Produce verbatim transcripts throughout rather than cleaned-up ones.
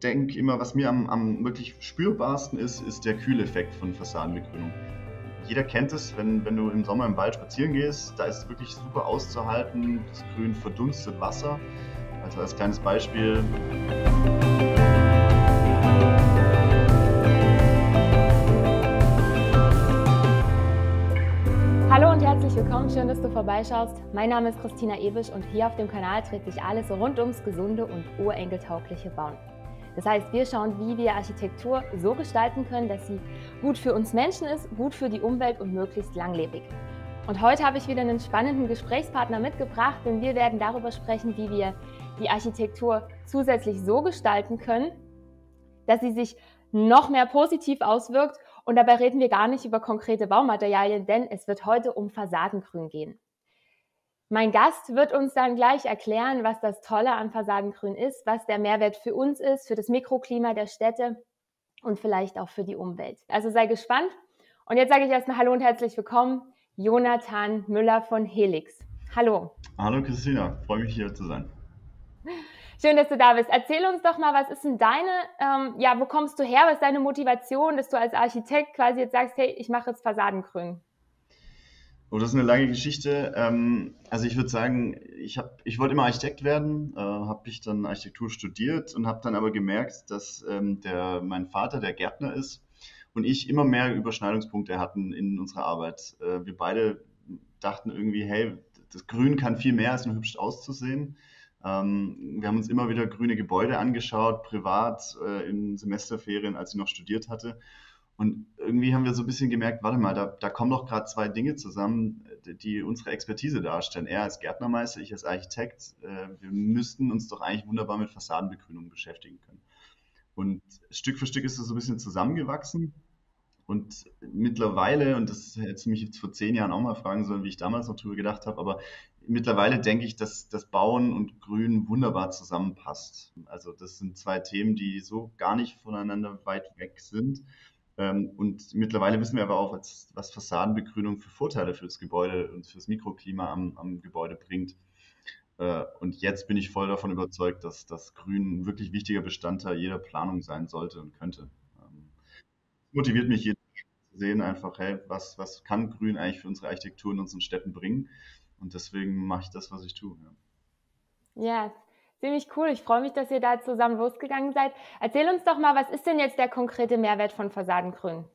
denke immer, was mir am, am wirklich spürbarsten ist, ist der Kühleffekt von Fassadenbegrünung. Jeder kennt es, wenn, wenn du im Sommer im Wald spazieren gehst, da ist es wirklich super auszuhalten, das Grün verdunstet Wasser. Also als kleines Beispiel. Hallo und herzlich willkommen, schön, dass du vorbeischaust. Mein Name ist Christina Ebisch und hier auf dem Kanal dreht sich alles rund ums gesunde und urenkeltaugliche Bauen. Das heißt, wir schauen, wie wir Architektur so gestalten können, dass sie gut für uns Menschen ist, gut für die Umwelt und möglichst langlebig. Und heute habe ich wieder einen spannenden Gesprächspartner mitgebracht, denn wir werden darüber sprechen, wie wir die Architektur zusätzlich so gestalten können, dass sie sich noch mehr positiv auswirkt. Und dabei reden wir gar nicht über konkrete Baumaterialien, denn es wird heute um Fassadengrün gehen. Mein Gast wird uns dann gleich erklären, was das Tolle an Fassadengrün ist, was der Mehrwert für uns ist, für das Mikroklima der Städte und vielleicht auch für die Umwelt. Also sei gespannt. Und jetzt sage ich erstmal Hallo und herzlich willkommen, Jonathan Müller von Helix. Hallo. Hallo Christina, freue mich hier zu sein. Schön, dass du da bist. Erzähl uns doch mal, was ist denn deine, ähm, ja, wo kommst du her? Was ist deine Motivation, dass du als Architekt quasi jetzt sagst, hey, ich mache jetzt Fassadengrün? Oh, das ist eine lange Geschichte. Ähm, also ich würde sagen, ich habe, ich wollte immer Architekt werden, äh, habe ich dann Architektur studiert und habe dann aber gemerkt, dass ähm, der, mein Vater, der Gärtner ist, und ich immer mehr Überschneidungspunkte hatten in unserer Arbeit. Äh, wir beide dachten irgendwie, hey, das Grün kann viel mehr als nur hübsch auszusehen. Ähm, wir haben uns immer wieder grüne Gebäude angeschaut, privat, äh, in Semesterferien, als ich noch studiert hatte. Und irgendwie haben wir so ein bisschen gemerkt, warte mal, da, da kommen doch gerade zwei Dinge zusammen, die unsere Expertise darstellen. Er als Gärtnermeister, ich als Architekt. Äh, wir müssten uns doch eigentlich wunderbar mit Fassadenbegrünung beschäftigen können. Und Stück für Stück ist es so ein bisschen zusammengewachsen. Und mittlerweile, und das hätte mich jetzt vor zehn Jahren auch mal fragen sollen, wie ich damals noch drüber gedacht habe, aber mittlerweile denke ich, dass das Bauen und Grün wunderbar zusammenpasst. Also das sind zwei Themen, die so gar nicht voneinander weit weg sind. Ähm, Und mittlerweile wissen wir aber auch, was, was Fassadenbegrünung für Vorteile für das Gebäude und für das Mikroklima am, am Gebäude bringt. Äh, Und jetzt bin ich voll davon überzeugt, dass das Grün ein wirklich wichtiger Bestandteil jeder Planung sein sollte und könnte. Ähm, Motiviert mich jeden Tag zu sehen, einfach, hey, was, was kann Grün eigentlich für unsere Architektur in unseren Städten bringen? Und deswegen mache ich das, was ich tue. Ja. Ja, ziemlich cool. Ich freue mich, dass ihr da zusammen losgegangen seid. Erzähl uns doch mal, was ist denn jetzt der konkrete Mehrwert von Fassadengrün?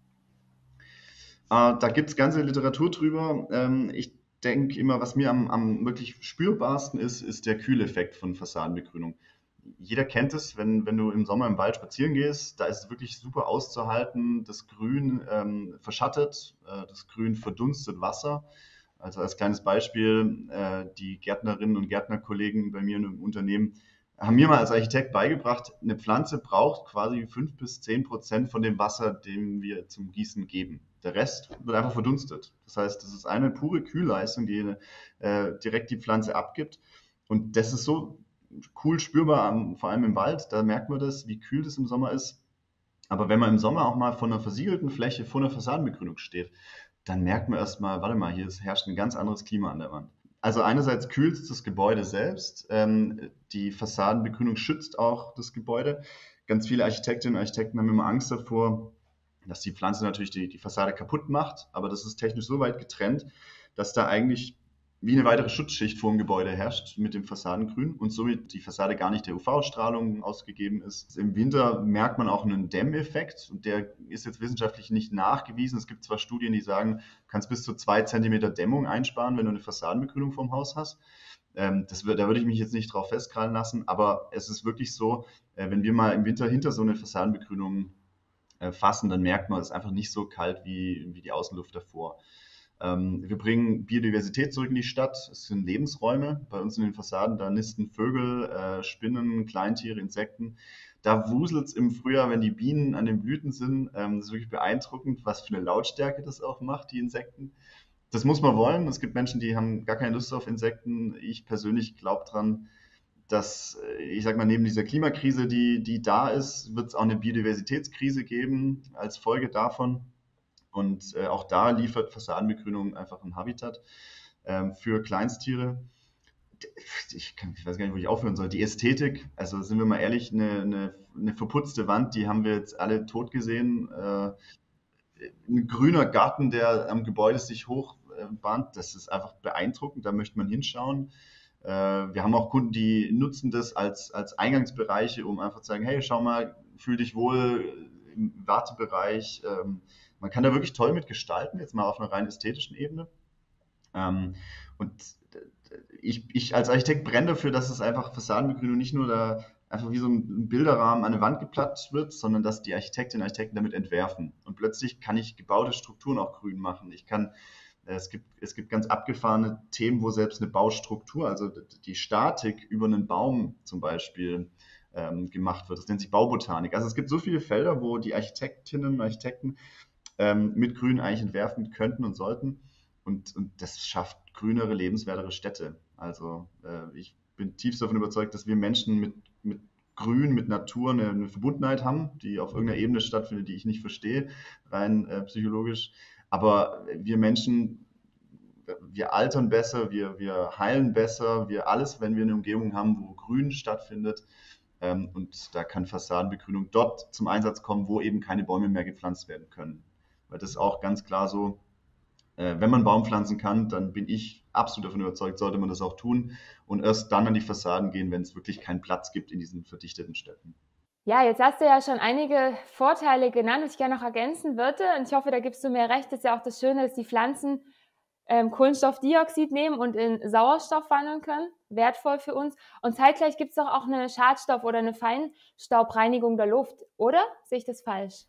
Äh, da gibt es ganze Literatur drüber. Ähm, ich denke immer, was mir am, am wirklich spürbarsten ist, ist der Kühleffekt von Fassadenbegrünung. Jeder kennt es, wenn, wenn du im Sommer im Wald spazieren gehst, da ist es wirklich super auszuhalten. Das Grün ähm, verschattet, äh, das Grün verdunstet Wasser. Also als kleines Beispiel, äh, die Gärtnerinnen und Gärtnerkollegen bei mir im Unternehmen haben mir mal als Architekt beigebracht, eine Pflanze braucht quasi fünf bis zehn Prozent von dem Wasser, dem wir zum Gießen geben. Der Rest wird einfach verdunstet. Das heißt, das ist eine pure Kühlleistung, die äh, direkt die Pflanze abgibt. Und das ist so cool spürbar, am, vor allem im Wald. Da merkt man das, wie kühl das im Sommer ist. Aber wenn man im Sommer auch mal vor einer versiegelten Fläche, vor einer Fassadenbegrünung steht, dann merkt man erstmal, warte mal, hier herrscht ein ganz anderes Klima an der Wand. Also einerseits kühlt es das Gebäude selbst, ähm, die Fassadenbegrünung schützt auch das Gebäude. Ganz viele Architektinnen und Architekten haben immer Angst davor, dass die Pflanze natürlich die, die Fassade kaputt macht, aber das ist technisch so weit getrennt, dass da eigentlich wie eine weitere Schutzschicht vor dem Gebäude herrscht mit dem Fassadengrün und somit die Fassade gar nicht der U V-Strahlung ausgegeben ist. Im Winter merkt man auch einen Dämmeffekt und der ist jetzt wissenschaftlich nicht nachgewiesen. Es gibt zwar Studien, die sagen, du kannst bis zu zwei Zentimeter Dämmung einsparen, wenn du eine Fassadenbegrünung vom Haus hast. Ähm, das, da würde ich mich jetzt nicht drauf festkrallen lassen, aber es ist wirklich so, äh, wenn wir mal im Winter hinter so eine Fassadenbegrünung äh, fassen, dann merkt man, es ist einfach nicht so kalt wie, wie die Außenluft davor. Ähm, wir bringen Biodiversität zurück in die Stadt. Es sind Lebensräume. Bei uns in den Fassaden, da nisten Vögel, äh, Spinnen, Kleintiere, Insekten. Da wuselt es im Frühjahr, wenn die Bienen an den Blüten sind. Ähm, das ist wirklich beeindruckend, was für eine Lautstärke das auch macht, die Insekten. Das muss man wollen. Es gibt Menschen, die haben gar keine Lust auf Insekten. Ich persönlich glaube dran, dass, äh, ich sag mal, neben dieser Klimakrise, die, die da ist, wird es auch eine Biodiversitätskrise geben als Folge davon. Und äh, auch da liefert Fassadenbegrünung einfach ein Habitat ähm, für Kleinsttiere. ich, kann, ich weiß gar nicht, wo ich aufhören soll. Die Ästhetik, also sind wir mal ehrlich, eine, eine, eine verputzte Wand, die haben wir jetzt alle tot gesehen. Äh, ein grüner Garten, der am Gebäude sich hochbahnt, das ist einfach beeindruckend, da möchte man hinschauen. Äh, wir haben auch Kunden, die nutzen das als, als Eingangsbereiche, um einfach zu sagen, hey, schau mal, fühl dich wohl im Wartebereich. Ähm, man kann da wirklich toll mit gestalten, jetzt mal auf einer rein ästhetischen Ebene. Ähm, und ich, ich als Architekt brenne dafür, dass es einfach Fassadenbegrünung nicht nur da einfach wie so ein Bilderrahmen an eine Wand geplatscht wird, sondern dass die Architektinnen und Architekten damit entwerfen. Und plötzlich kann ich gebaute Strukturen auch grün machen. Ich kann, äh, es gibt, es gibt ganz abgefahrene Themen, wo selbst eine Baustruktur, also die Statik über einen Baum zum Beispiel ähm, gemacht wird. Das nennt sich Baubotanik. Also es gibt so viele Felder, wo die Architektinnen und Architekten ähm, mit Grün eigentlich entwerfen könnten und sollten. Und, und das schafft grünere, lebenswertere Städte. Also äh, ich bin tiefst davon überzeugt, dass wir Menschen mit, mit Grün, mit Natur eine, eine Verbundenheit haben, die auf irgendeiner Ebene stattfindet, die ich nicht verstehe, rein äh, psychologisch. Aber wir Menschen, wir altern besser, wir, wir heilen besser, wir alles, wenn wir eine Umgebung haben, wo Grün stattfindet. Ähm, und da kann Fassadenbegrünung dort zum Einsatz kommen, wo eben keine Bäume mehr gepflanzt werden können. Weil das ist auch ganz klar so, äh, wenn man Baum pflanzen kann, dann bin ich absolut davon überzeugt, sollte man das auch tun und erst dann an die Fassaden gehen, wenn es wirklich keinen Platz gibt in diesen verdichteten Städten. Ja, jetzt hast du ja schon einige Vorteile genannt, die ich gerne noch ergänzen würde. Und ich hoffe, da gibst du mir recht. Das ist ja auch das Schöne, dass die Pflanzen ähm, Kohlenstoffdioxid nehmen und in Sauerstoff wandeln können. Wertvoll für uns. Und zeitgleich gibt es doch auch eine Schadstoff- oder eine Feinstaubreinigung der Luft, oder? Sehe ich das falsch?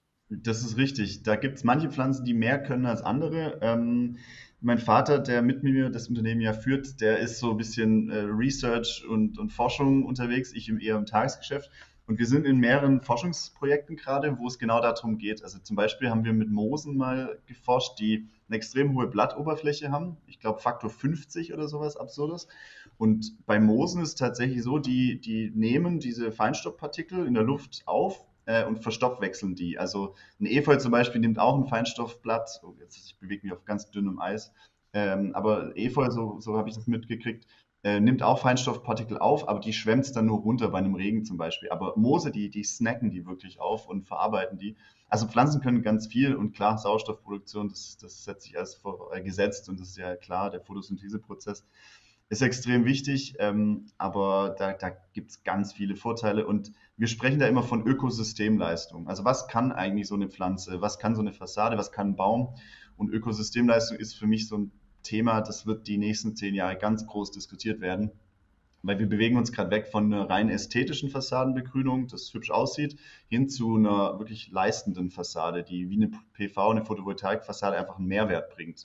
Das ist richtig. Da gibt es manche Pflanzen, die mehr können als andere. Ähm, mein Vater, der mit mir das Unternehmen ja führt, der ist so ein bisschen äh, Research und, und Forschung unterwegs, ich im, eher im Tagesgeschäft. Und wir sind in mehreren Forschungsprojekten gerade, wo es genau darum geht. Also zum Beispiel haben wir mit Moosen mal geforscht, die eine extrem hohe Blattoberfläche haben. Ich glaube Faktor fünfzig oder sowas Absurdes. Und bei Moosen ist es tatsächlich so, die, die nehmen diese Feinstaubpartikel in der Luft auf äh, und verstoffwechseln die. Also ein Efeu zum Beispiel nimmt auch ein Feinstoffblatt. Oh, jetzt ich bewege mich auf ganz dünnem Eis. Ähm, aber Efeu, so, so habe ich das mitgekriegt, äh, nimmt auch Feinstoffpartikel auf, aber die schwemmt es dann nur runter bei einem Regen zum Beispiel. Aber Moose, die, die snacken die wirklich auf und verarbeiten die. Also Pflanzen können ganz viel und klar, Sauerstoffproduktion, das, das setzt sich als vor, äh, gesetzt und das ist ja klar, der Photosyntheseprozess ist extrem wichtig, ähm, aber da, da gibt es ganz viele Vorteile und wir sprechen da immer von Ökosystemleistung. Also was kann eigentlich so eine Pflanze, was kann so eine Fassade, was kann ein Baum? Und Ökosystemleistung ist für mich so ein Thema, das wird die nächsten zehn Jahre ganz groß diskutiert werden, weil wir bewegen uns gerade weg von einer rein ästhetischen Fassadenbegrünung, das hübsch aussieht, hin zu einer wirklich leistenden Fassade, die wie eine P V, eine Photovoltaikfassade einfach einen Mehrwert bringt.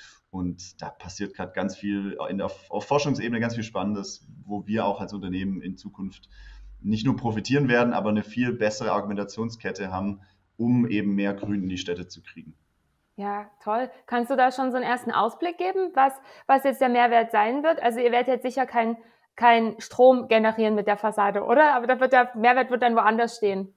Und da passiert gerade ganz viel in der, auf Forschungsebene, ganz viel Spannendes, wo wir auch als Unternehmen in Zukunft nicht nur profitieren werden, aber eine viel bessere Argumentationskette haben, um eben mehr Grün in die Städte zu kriegen. Ja, toll. Kannst du da schon so einen ersten Ausblick geben, was, was jetzt der Mehrwert sein wird? Also ihr werdet jetzt sicher kein, kein Strom generieren mit der Fassade, oder? Aber da wird der Mehrwert wird dann woanders stehen.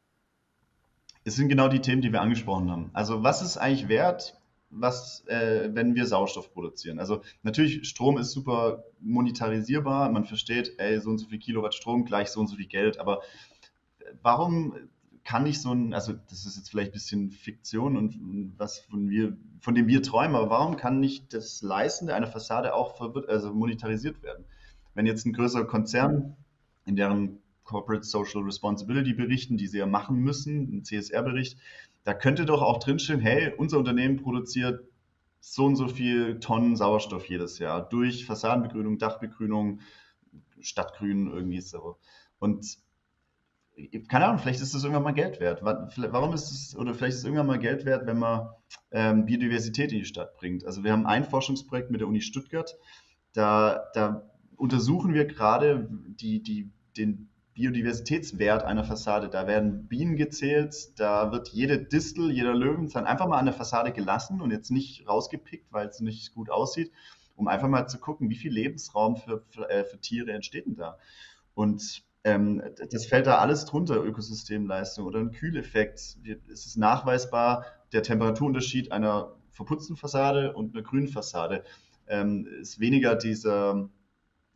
Es sind genau die Themen, die wir angesprochen haben. Also was ist eigentlich wert, was, äh, wenn wir Sauerstoff produzieren? Also natürlich, Strom ist super monetarisierbar. Man versteht, ey, so und so viel Kilowatt Strom gleich so und so viel Geld. Aber warum kann ich so ein, also das ist jetzt vielleicht ein bisschen Fiktion und was von wir, von dem wir träumen, aber warum kann nicht das Leisten einer Fassade auch verwir- also monetarisiert werden? Wenn jetzt ein größerer Konzern in deren Corporate Social Responsibility berichten, die sie ja machen müssen, ein C S R-Bericht, da könnte doch auch drinstehen, hey, unser Unternehmen produziert so und so viel Tonnen Sauerstoff jedes Jahr durch Fassadenbegrünung, Dachbegrünung, Stadtgrün irgendwie so. Und keine Ahnung, vielleicht ist es irgendwann mal Geld wert. Warum ist es, oder vielleicht ist es irgendwann mal Geld wert, wenn man ähm, Biodiversität in die Stadt bringt. Also wir haben ein Forschungsprojekt mit der Uni Stuttgart, da, da untersuchen wir gerade die, die, den Biodiversitätswert einer Fassade. Da werden Bienen gezählt, da wird jede Distel, jeder Löwenzahn einfach mal an der Fassade gelassen und jetzt nicht rausgepickt, weil es nicht gut aussieht, um einfach mal zu gucken, wie viel Lebensraum für, für, äh, für Tiere entsteht denn da. Und ähm, das fällt da alles drunter, Ökosystemleistung oder ein Kühleffekt. Es ist nachweisbar, der Temperaturunterschied einer verputzten Fassade und einer grünen Fassade ähm, ist weniger dieser,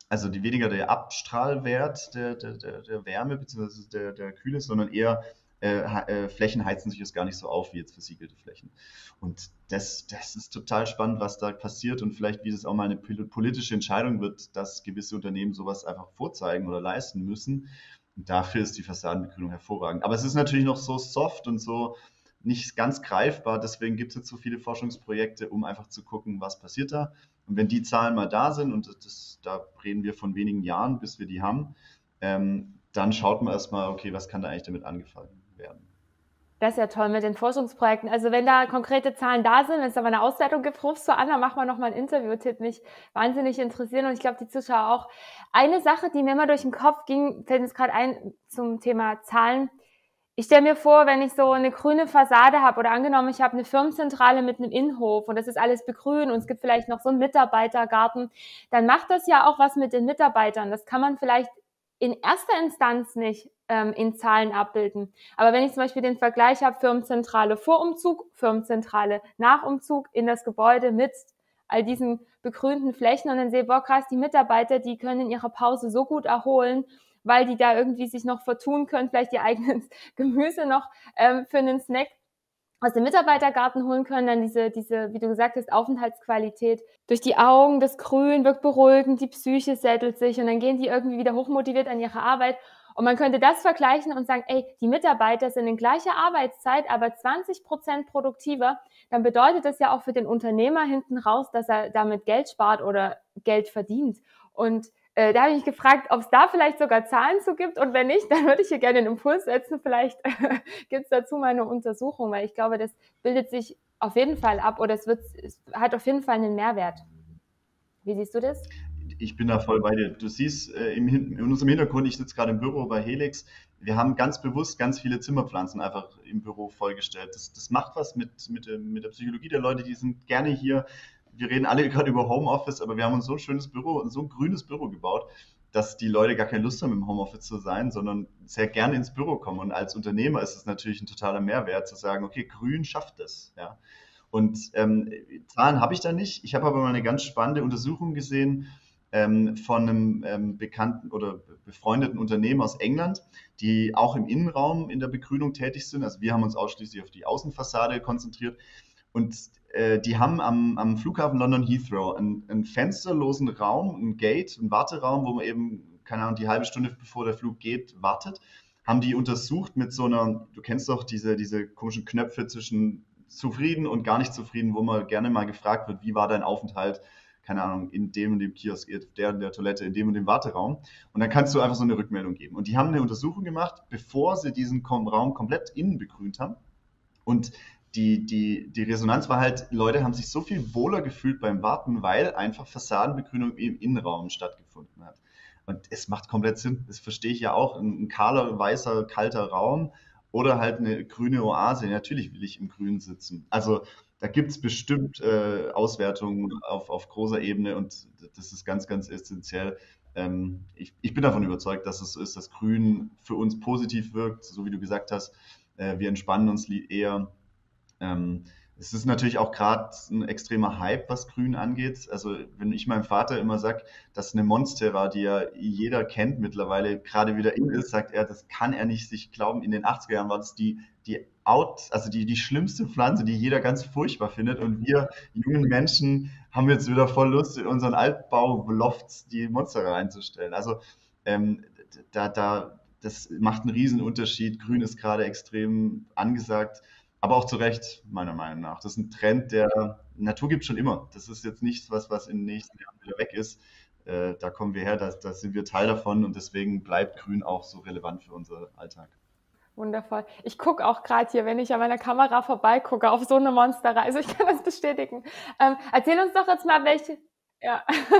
also die weniger der Abstrahlwert der, der, der, der Wärme bzw. Der, der Kühle, sondern eher äh, äh, Flächen heizen sich jetzt gar nicht so auf wie jetzt versiegelte Flächen. Und das, das ist total spannend, was da passiert und vielleicht, wie das auch mal eine politische Entscheidung wird, dass gewisse Unternehmen sowas einfach vorzeigen oder leisten müssen. Und dafür ist die Fassadenbegrünung hervorragend. Aber es ist natürlich noch so soft und so nicht ganz greifbar. Deswegen gibt es jetzt so viele Forschungsprojekte, um einfach zu gucken, was passiert da. Und wenn die Zahlen mal da sind, und das, da reden wir von wenigen Jahren, bis wir die haben, ähm, dann schaut man erstmal, okay, was kann da eigentlich damit angefangen werden. Das ist ja toll mit den Forschungsprojekten. Also wenn da konkrete Zahlen da sind, wenn es aber eine Auswertung gibt, rufst du an, dann machen wir nochmal ein Interview, Tipp, mich wahnsinnig interessieren und ich glaube, die Zuschauer auch. Eine Sache, die mir immer durch den Kopf ging, fällt mir gerade ein zum Thema Zahlen. Ich stelle mir vor, wenn ich so eine grüne Fassade habe oder angenommen, ich habe eine Firmenzentrale mit einem Innenhof und das ist alles begrünt und es gibt vielleicht noch so einen Mitarbeitergarten, dann macht das ja auch was mit den Mitarbeitern. Das kann man vielleicht in erster Instanz nicht ähm, in Zahlen abbilden. Aber wenn ich zum Beispiel den Vergleich habe, Firmenzentrale vor Umzug, Firmenzentrale nach Umzug in das Gebäude mit all diesen begrünten Flächen und dann sehe, boah krass, die Mitarbeiter, die können in ihrer Pause so gut erholen, weil die da irgendwie sich noch vertun können, vielleicht ihr eigenes Gemüse noch ähm, für einen Snack aus dem Mitarbeitergarten holen können, dann diese, diese, wie du gesagt hast, Aufenthaltsqualität durch die Augen, das Grün wirkt beruhigend, die Psyche sättelt sich und dann gehen die irgendwie wieder hochmotiviert an ihre Arbeit. Und man könnte das vergleichen und sagen, ey, die Mitarbeiter sind in gleicher Arbeitszeit, aber zwanzig Prozent produktiver. Dann bedeutet das ja auch für den Unternehmer hinten raus, dass er damit Geld spart oder Geld verdient. Und äh, da habe ich mich gefragt, ob es da vielleicht sogar Zahlen zu gibt. Und wenn nicht, dann würde ich hier gerne einen Impuls setzen. Vielleicht äh, gibt es dazu mal eine Untersuchung, weil ich glaube, das bildet sich auf jeden Fall ab oder es, wird, es hat auf jeden Fall einen Mehrwert. Wie siehst du das? Ich bin da voll bei dir. Du siehst äh, im, in unserem Hintergrund, ich sitze gerade im Büro bei Helix, wir haben ganz bewusst ganz viele Zimmerpflanzen einfach im Büro vollgestellt. Das, das macht was mit, mit, mit der Psychologie der Leute, die sind gerne hier. Wir reden alle gerade über Homeoffice, aber wir haben uns so ein schönes Büro und so ein grünes Büro gebaut, dass die Leute gar keine Lust haben, im Homeoffice zu sein, sondern sehr gerne ins Büro kommen. Und als Unternehmer ist es natürlich ein totaler Mehrwert zu sagen, okay, grün schafft es. Ja. Und ähm, Zahlen habe ich da nicht. Ich habe aber mal eine ganz spannende Untersuchung gesehen, ähm, von einem ähm, bekannten oder befreundeten Unternehmen aus England, die auch im Innenraum in der Begrünung tätig sind. Also wir haben uns ausschließlich auf die Außenfassade konzentriert. Und äh, die haben am, am Flughafen London Heathrow einen, einen fensterlosen Raum, ein Gate, einen Warteraum, wo man eben, keine Ahnung, die halbe Stunde bevor der Flug geht, wartet. Haben die untersucht mit so einer, du kennst doch diese, diese komischen Knöpfe zwischen zufrieden und gar nicht zufrieden, wo man gerne mal gefragt wird, wie war dein Aufenthalt, keine Ahnung, in dem und dem Kiosk, der und der Toilette, in dem und dem Warteraum. Und dann kannst du einfach so eine Rückmeldung geben. Und die haben eine Untersuchung gemacht, bevor sie diesen Raum komplett innen begrünt haben. Und die, die, die Resonanz war halt, Leute haben sich so viel wohler gefühlt beim Warten, weil einfach Fassadenbegrünung im Innenraum stattgefunden hat. Und es macht komplett Sinn, das verstehe ich ja auch, ein, ein kahler, weißer, kalter Raum oder halt eine grüne Oase. Natürlich will ich im Grün sitzen. Also da gibt es bestimmt äh, Auswertungen auf, auf großer Ebene und das ist ganz, ganz essentiell. Ähm, ich, ich bin davon überzeugt, dass es so ist, dass Grün für uns positiv wirkt, so wie du gesagt hast. Äh, wir entspannen uns eher. Ähm, es ist natürlich auch gerade ein extremer Hype, was Grün angeht. Also wenn ich meinem Vater immer sage, dass eine Monstera, die ja jeder kennt mittlerweile, gerade wieder in ist, sagt er, das kann er nicht sich glauben. In den achtziger Jahren war das die, die out, also die, die schlimmste Pflanze, die jeder ganz furchtbar findet. Und wir jungen Menschen haben jetzt wieder voll Lust, in unseren Altbau-Lofts die Monstera einzustellen. Also ähm, da, da, das macht einen riesen Unterschied. Grün ist gerade extrem angesagt. Aber auch zu Recht, meiner Meinung nach. Das ist ein Trend, der Natur gibt es schon immer. Das ist jetzt nichts, was, was in den nächsten Jahren wieder weg ist. Äh, da kommen wir her, da, da sind wir Teil davon und deswegen bleibt Grün auch so relevant für unseren Alltag. Wundervoll. Ich gucke auch gerade hier, wenn ich an meiner Kamera vorbeigucke, auf so eine Monsterreihe. Also ich kann das bestätigen. Ähm, erzähl uns doch jetzt mal, welche, ja,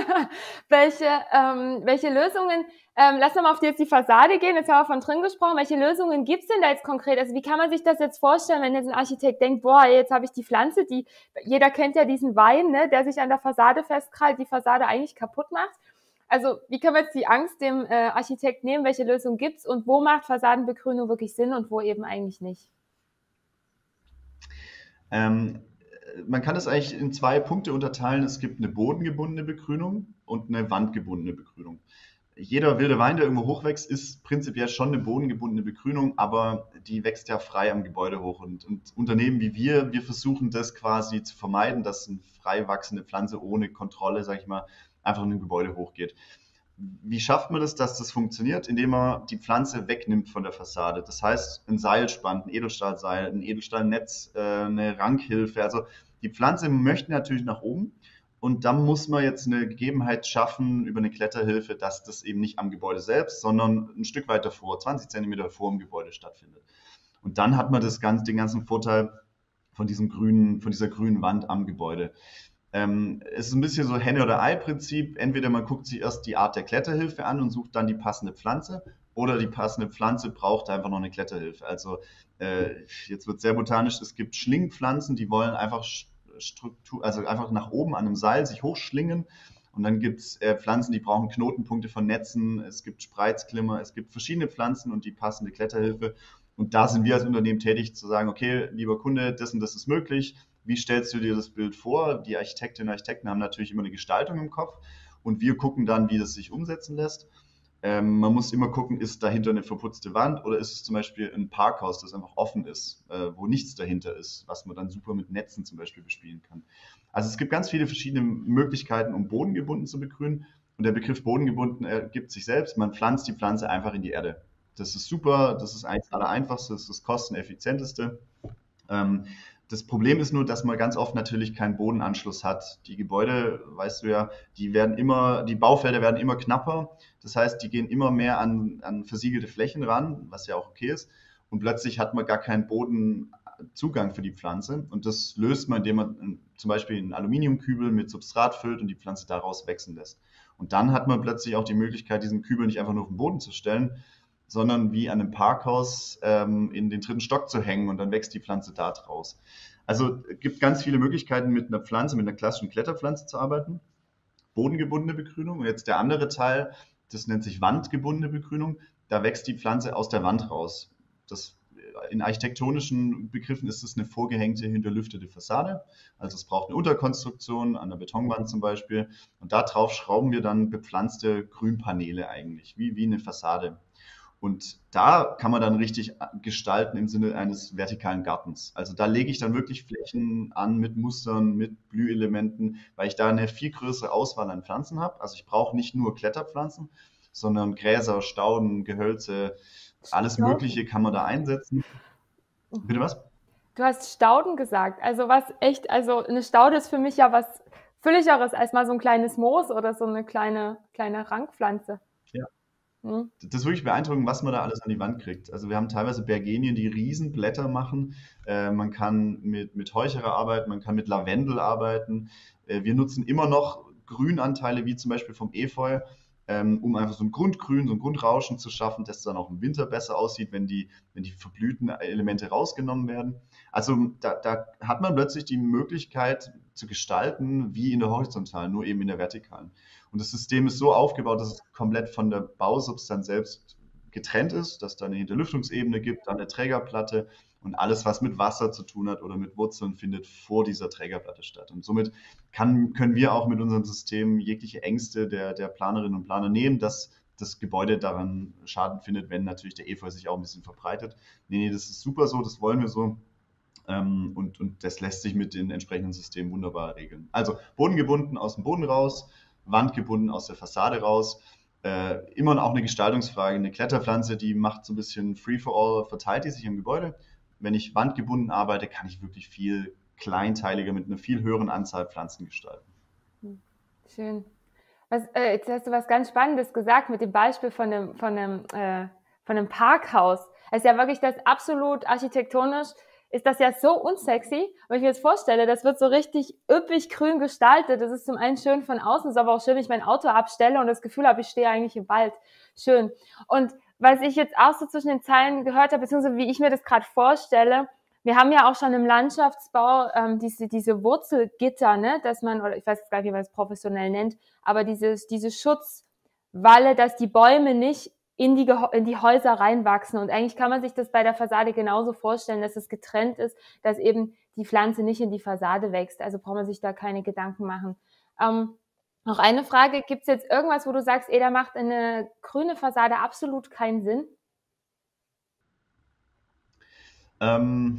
welche, ähm, welche Lösungen, ähm, lass mal auf die, jetzt die Fassade gehen, jetzt haben wir von drin gesprochen, welche Lösungen gibt's denn da jetzt konkret? Also wie kann man sich das jetzt vorstellen, wenn jetzt ein Architekt denkt, boah, jetzt habe ich die Pflanze, die, jeder kennt ja diesen Wein, ne, der sich an der Fassade festkrallt, die Fassade eigentlich kaputt macht. Also wie können wir jetzt die Angst dem äh, Architekt nehmen, welche Lösung gibt's und wo macht Fassadenbegrünung wirklich Sinn und wo eben eigentlich nicht? Ähm, man kann das eigentlich in zwei Punkte unterteilen. Es gibt eine bodengebundene Begrünung und eine wandgebundene Begrünung. Jeder wilde Wein, der irgendwo hochwächst, ist prinzipiell schon eine bodengebundene Begrünung, aber die wächst ja frei am Gebäude hoch. Und, und Unternehmen wie wir, wir versuchen das quasi zu vermeiden, dass eine frei wachsende Pflanze ohne Kontrolle, sage ich mal, einfach in ein Gebäude hochgeht. Wie schafft man das, dass das funktioniert? Indem man die Pflanze wegnimmt von der Fassade. Das heißt, ein Seil spannt, ein Edelstahlseil, ein Edelstahlnetz, äh, eine Rankhilfe. Also die Pflanze möchte natürlich nach oben. Und dann muss man jetzt eine Gegebenheit schaffen über eine Kletterhilfe, dass das eben nicht am Gebäude selbst, sondern ein Stück weiter vor, zwanzig Zentimeter vor dem Gebäude stattfindet. Und dann hat man das ganze, den ganzen Vorteil von diesem grünen, von dieser grünen Wand am Gebäude. Ähm, es ist ein bisschen so Henne- oder Ei-Prinzip. Entweder man guckt sich erst die Art der Kletterhilfe an und sucht dann die passende Pflanze, oder die passende Pflanze braucht einfach noch eine Kletterhilfe. Also äh, jetzt wird es sehr botanisch. Es gibt Schlingpflanzen, die wollen einfach Struktur, also einfach nach oben an einem Seil sich hochschlingen. Und dann gibt es äh, Pflanzen, die brauchen Knotenpunkte von Netzen. Es gibt Spreizklimmer, es gibt verschiedene Pflanzen und die passende Kletterhilfe. Und da sind wir als Unternehmen tätig, zu sagen, okay, lieber Kunde, das und das ist möglich. Wie stellst du dir das Bild vor? Die Architektinnen und Architekten haben natürlich immer eine Gestaltung im Kopf und wir gucken dann, wie das sich umsetzen lässt. Ähm, man muss immer gucken, ist dahinter eine verputzte Wand oder ist es zum Beispiel ein Parkhaus, das einfach offen ist, äh, wo nichts dahinter ist, was man dann super mit Netzen zum Beispiel bespielen kann. Also es gibt ganz viele verschiedene Möglichkeiten, um bodengebunden zu begrünen. Und der Begriff bodengebunden ergibt sich selbst. Man pflanzt die Pflanze einfach in die Erde. Das ist super, das ist eigentlich das Allereinfachste, das ist das kosteneffizienteste. Ähm, Das Problem ist nur, dass man ganz oft natürlich keinen Bodenanschluss hat. Die Gebäude, weißt du ja, die werden immer, die Baufelder werden immer knapper. Das heißt, die gehen immer mehr an, an versiegelte Flächen ran, was ja auch okay ist. Und plötzlich hat man gar keinen Bodenzugang für die Pflanze. Und das löst man, indem man zum Beispiel einen Aluminiumkübel mit Substrat füllt und die Pflanze daraus wachsen lässt. Und dann hat man plötzlich auch die Möglichkeit, diesen Kübel nicht einfach nur auf den Boden zu stellen, sondern wie an einem Parkhaus ähm, in den dritten Stock zu hängen und dann wächst die Pflanze da draus. Also es gibt ganz viele Möglichkeiten, mit einer Pflanze, mit einer klassischen Kletterpflanze zu arbeiten. Bodengebundene Begrünung. Und jetzt der andere Teil, das nennt sich wandgebundene Begrünung. Da wächst die Pflanze aus der Wand raus. Das, in architektonischen Begriffen ist es eine vorgehängte, hinterlüftete Fassade. Also es braucht eine Unterkonstruktion an der Betonwand zum Beispiel. Und da drauf schrauben wir dann bepflanzte Grünpaneele eigentlich, wie, wie eine Fassade. Und da kann man dann richtig gestalten im Sinne eines vertikalen Gartens. Also da lege ich dann wirklich Flächen an mit Mustern, mit Blühelementen, weil ich da eine viel größere Auswahl an Pflanzen habe. Also ich brauche nicht nur Kletterpflanzen, sondern Gräser, Stauden, Gehölze, alles Stauden? Mögliche kann man da einsetzen. Bitte was? Du hast Stauden gesagt. Also was echt, also eine Staude ist für mich ja was Fülligeres als mal so ein kleines Moos oder so eine kleine, kleine Rankpflanze. Ja. Das ist wirklich beeindruckend, was man da alles an die Wand kriegt. Also wir haben teilweise Bergenien, die riesen Blätter machen. Äh, man kann mit, mit Heucherer arbeiten, man kann mit Lavendel arbeiten. Äh, wir nutzen immer noch Grünanteile, wie zum Beispiel vom Efeu, ähm, um einfach so ein Grundgrün, so ein Grundrauschen zu schaffen, das dann auch im Winter besser aussieht, wenn die, wenn die verblühten Elemente rausgenommen werden. Also da, da hat man plötzlich die Möglichkeit zu gestalten, wie in der horizontalen, nur eben in der vertikalen. Und das System ist so aufgebaut, dass es komplett von der Bausubstanz selbst getrennt ist, dass da eine Hinterlüftungsebene gibt, dann eine Trägerplatte und alles, was mit Wasser zu tun hat oder mit Wurzeln, findet vor dieser Trägerplatte statt. Und somit kann, können wir auch mit unserem System jegliche Ängste der, der Planerinnen und Planer nehmen, dass das Gebäude daran Schaden findet, wenn natürlich der Efeu sich auch ein bisschen verbreitet. Nee, nee, das ist super so, das wollen wir so. Ähm, und, und das lässt sich mit den entsprechenden Systemen wunderbar regeln. Also bodengebunden aus dem Boden raus, wandgebunden aus der Fassade raus. Äh, immer auch eine Gestaltungsfrage. Eine Kletterpflanze, die macht so ein bisschen Free-for-all, verteilt die sich im Gebäude. Wenn ich wandgebunden arbeite, kann ich wirklich viel kleinteiliger mit einer viel höheren Anzahl Pflanzen gestalten. Schön. Was, äh, jetzt hast du was ganz Spannendes gesagt mit dem Beispiel von einem, von einem, äh, von einem Parkhaus. Es ist ja wirklich das absolut architektonisch, ist das ja so unsexy. Wenn ich mir jetzt vorstelle, das wird so richtig üppig grün gestaltet. Das ist zum einen schön von außen, ist aber auch schön, wenn ich mein Auto abstelle und das Gefühl habe, ich stehe eigentlich im Wald. Schön. Und was ich jetzt auch so zwischen den Zeilen gehört habe, beziehungsweise wie ich mir das gerade vorstelle, wir haben ja auch schon im Landschaftsbau ähm, diese, diese Wurzelgitter, ne, dass man, oder ich weiß gar nicht, wie man es professionell nennt, aber diese, diese Schutzwalle, dass die Bäume nicht in die, in die Häuser reinwachsen. Und eigentlich kann man sich das bei der Fassade genauso vorstellen, dass es getrennt ist, dass eben die Pflanze nicht in die Fassade wächst. Also braucht man sich da keine Gedanken machen. Ähm, noch eine Frage, gibt es jetzt irgendwas, wo du sagst, ey, da macht eine grüne Fassade absolut keinen Sinn? Ähm,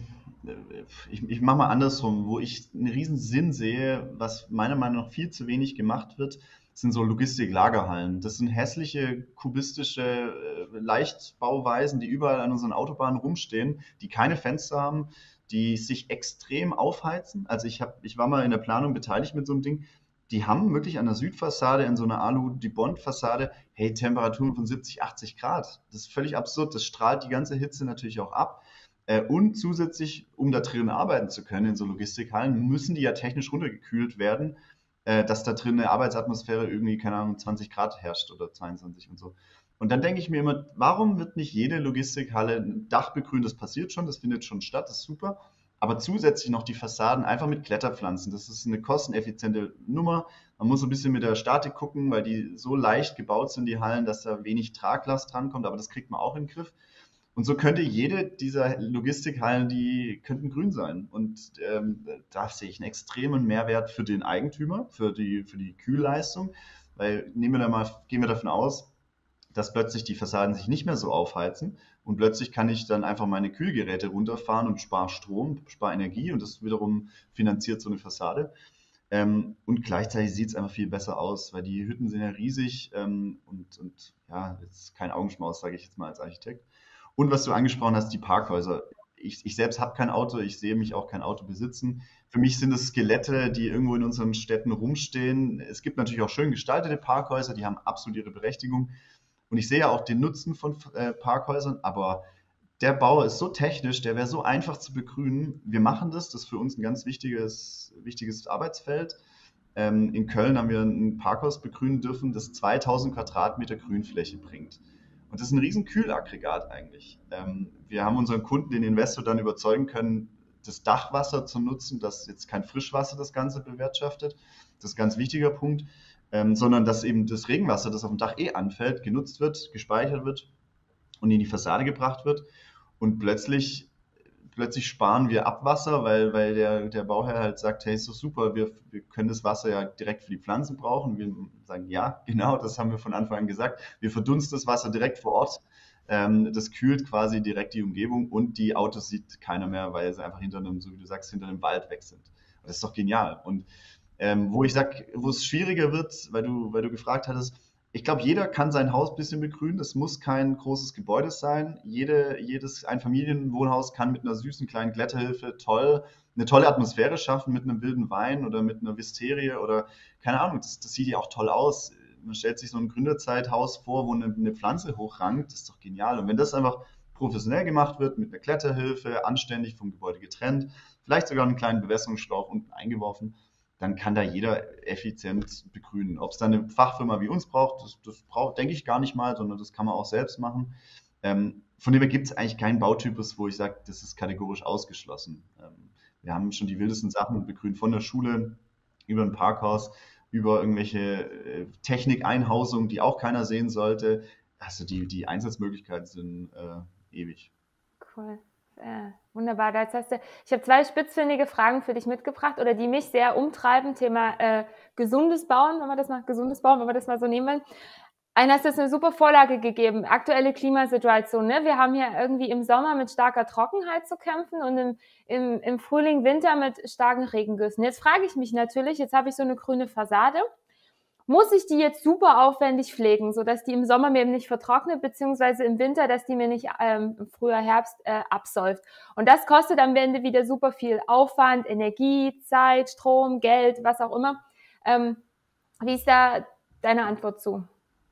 ich ich mache mal andersrum, wo ich einen riesen Sinn sehe, was meiner Meinung nach viel zu wenig gemacht wird, sind so Logistik-Lagerhallen. Das sind hässliche, kubistische äh, Leichtbauweisen, die überall an unseren Autobahnen rumstehen, die keine Fenster haben, die sich extrem aufheizen. Also ich hab, ich war mal in der Planung beteiligt mit so einem Ding. Die haben wirklich an der Südfassade, in so einer Alu-Dibond-Fassade, hey, Temperaturen von siebzig, achtzig Grad. Das ist völlig absurd. Das strahlt die ganze Hitze natürlich auch ab. Äh, und zusätzlich, um da drin arbeiten zu können in so Logistikhallen, müssen die ja technisch runtergekühlt werden, äh, dass da drin eine Arbeitsatmosphäre irgendwie, keine Ahnung, zwanzig Grad herrscht oder zweiundzwanzig und so. Und dann denke ich mir immer, warum wird nicht jede Logistikhalle ein Dach begrünt? Das passiert schon, das findet schon statt, das ist super. Aber zusätzlich noch die Fassaden einfach mit Kletterpflanzen. Das ist eine kosteneffiziente Nummer. Man muss so ein bisschen mit der Statik gucken, weil die so leicht gebaut sind, die Hallen, dass da wenig Traglast drankommt. Aber das kriegt man auch in den Griff. Und so könnte jede dieser Logistikhallen, die könnten grün sein. Und ähm, da sehe ich einen extremen Mehrwert für den Eigentümer, für die, für die Kühlleistung. Weil nehmen wir da mal, gehen wir davon aus, dass plötzlich die Fassaden sich nicht mehr so aufheizen und plötzlich kann ich dann einfach meine Kühlgeräte runterfahren und spare Strom, spare Energie und das wiederum finanziert so eine Fassade. Ähm, und gleichzeitig sieht es einfach viel besser aus, weil die Hütten sind ja riesig ähm, und, und ja, ist kein Augenschmaus, sage ich jetzt mal als Architekt. Und was du angesprochen hast, die Parkhäuser. Ich, ich selbst habe kein Auto, ich sehe mich auch kein Auto besitzen. Für mich sind es Skelette, die irgendwo in unseren Städten rumstehen. Es gibt natürlich auch schön gestaltete Parkhäuser, die haben absolut ihre Berechtigung. Und ich sehe ja auch den Nutzen von äh, Parkhäusern, aber der Bau ist so technisch, der wäre so einfach zu begrünen. Wir machen das, das ist für uns ein ganz wichtiges, wichtiges Arbeitsfeld. Ähm, in Köln haben wir ein Parkhaus begrünen dürfen, das zweitausend Quadratmeter Grünfläche bringt. Und das ist ein riesen Kühlaggregat eigentlich. Ähm, wir haben unseren Kunden, den Investor, dann überzeugen können, das Dachwasser zu nutzen, dass jetzt kein Frischwasser das Ganze bewirtschaftet. Das ist ein ganz wichtiger Punkt. Ähm, sondern dass eben das Regenwasser, das auf dem Dach eh anfällt, genutzt wird, gespeichert wird und in die Fassade gebracht wird. Und plötzlich, plötzlich sparen wir Abwasser, weil, weil der, der Bauherr halt sagt, hey, ist doch super, wir, wir können das Wasser ja direkt für die Pflanzen brauchen. Wir sagen, ja, genau, das haben wir von Anfang an gesagt. Wir verdunsten das Wasser direkt vor Ort. Ähm, das kühlt quasi direkt die Umgebung und die Autos sieht keiner mehr, weil sie einfach hinter einem, so wie du sagst, hinter einem Wald weg sind. Das ist doch genial. Und ähm, wo ich sag, wo es schwieriger wird, weil du, weil du gefragt hattest, ich glaube, jeder kann sein Haus ein bisschen begrünen. Es muss kein großes Gebäude sein. Jede, jedes Einfamilienwohnhaus kann mit einer süßen kleinen Kletterhilfe toll, eine tolle Atmosphäre schaffen mit einem wilden Wein oder mit einer Wisterie oder keine Ahnung. Das, das sieht ja auch toll aus. Man stellt sich so ein Gründerzeithaus vor, wo eine, eine Pflanze hochrankt. Das ist doch genial. Und wenn das einfach professionell gemacht wird, mit einer Kletterhilfe, anständig vom Gebäude getrennt, vielleicht sogar einen kleinen Bewässerungsschlauch unten eingeworfen, dann kann da jeder effizient begrünen. Ob es dann eine Fachfirma wie uns braucht, das, das braucht, denke ich gar nicht mal, sondern das kann man auch selbst machen. Ähm, von dem her gibt es eigentlich keinen Bautypus, wo ich sage, das ist kategorisch ausgeschlossen. Ähm, wir haben schon die wildesten Sachen begrünt, von der Schule über ein Parkhaus, über irgendwelche äh, Technikeinhausungen, die auch keiner sehen sollte. Also die, die Einsatzmöglichkeiten sind äh, ewig. Cool. Ja, wunderbar. Jetzt hast du, ich habe zwei spitzfindige Fragen für dich mitgebracht oder die mich sehr umtreiben. Thema äh, gesundes Bauen, wenn wir das mal gesundes Bauen, wenn wir das mal so nehmen wollen. Einer hast jetzt eine super Vorlage gegeben. Aktuelle Klimasituation. Ne? Wir haben hier irgendwie im Sommer mit starker Trockenheit zu kämpfen und im, im, im Frühling, Winter mit starken Regengüssen. Jetzt frage ich mich natürlich, jetzt habe ich so eine grüne Fassade. Muss ich die jetzt super aufwendig pflegen, sodass die im Sommer mir eben nicht vertrocknet, beziehungsweise im Winter, dass die mir nicht ähm, im Frühjahr, Herbst äh, absäuft. Und das kostet am Ende wieder super viel Aufwand, Energie, Zeit, Strom, Geld, was auch immer. Ähm, wie ist da deine Antwort zu?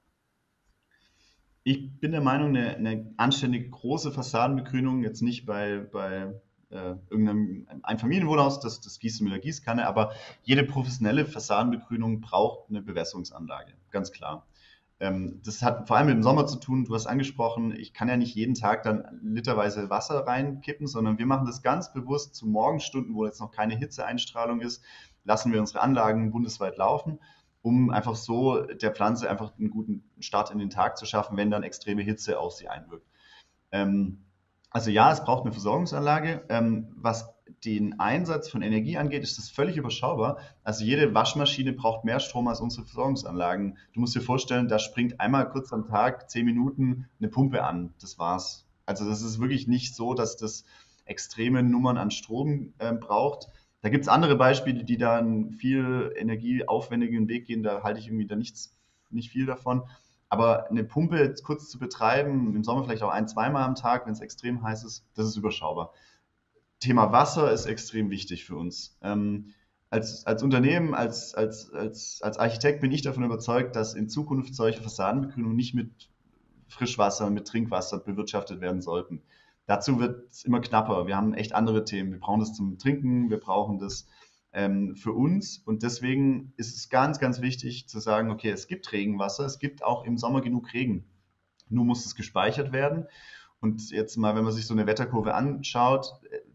Ich bin der Meinung, eine, eine anständige große Fassadenbegrünung, jetzt nicht bei, bei äh, irgendeinem Einfamilienwohnhaus, das, das gießt du mit der Gießkanne, aber jede professionelle Fassadenbegrünung braucht eine Bewässerungsanlage, ganz klar. Ähm, das hat vor allem mit dem Sommer zu tun, du hast angesprochen, ich kann ja nicht jeden Tag dann literweise Wasser reinkippen, sondern wir machen das ganz bewusst zu Morgenstunden, wo jetzt noch keine Hitzeeinstrahlung ist, lassen wir unsere Anlagen bundesweit laufen. um einfach so der Pflanze einfach einen guten Start in den Tag zu schaffen, wenn dann extreme Hitze auf sie einwirkt. Ähm, also ja, es braucht eine Versorgungsanlage. Ähm, was den Einsatz von Energie angeht, ist das völlig überschaubar. Also jede Waschmaschine braucht mehr Strom als unsere Versorgungsanlagen. Du musst dir vorstellen, da springt einmal kurz am Tag, zehn Minuten, eine Pumpe an. Das war's. Also das ist wirklich nicht so, dass das extreme Nummern an Strom äh, braucht. Da gibt es andere Beispiele, die da einen viel energieaufwendigen Weg gehen. Da halte ich irgendwie da nichts, nicht viel davon. Aber eine Pumpe jetzt kurz zu betreiben, im Sommer vielleicht auch ein, zweimal am Tag, wenn es extrem heiß ist, das ist überschaubar. Thema Wasser ist extrem wichtig für uns. Ähm, als, als Unternehmen, als, als, als, als Architekt bin ich davon überzeugt, dass in Zukunft solche Fassadenbegrünungen nicht mit Frischwasser, mit Trinkwasser bewirtschaftet werden sollten. Dazu wird es immer knapper. Wir haben echt andere Themen. Wir brauchen das zum Trinken, wir brauchen das ähm, für uns. Und deswegen ist es ganz, ganz wichtig zu sagen, okay, es gibt Regenwasser, es gibt auch im Sommer genug Regen. Nur muss es gespeichert werden. Und jetzt mal, wenn man sich so eine Wetterkurve anschaut,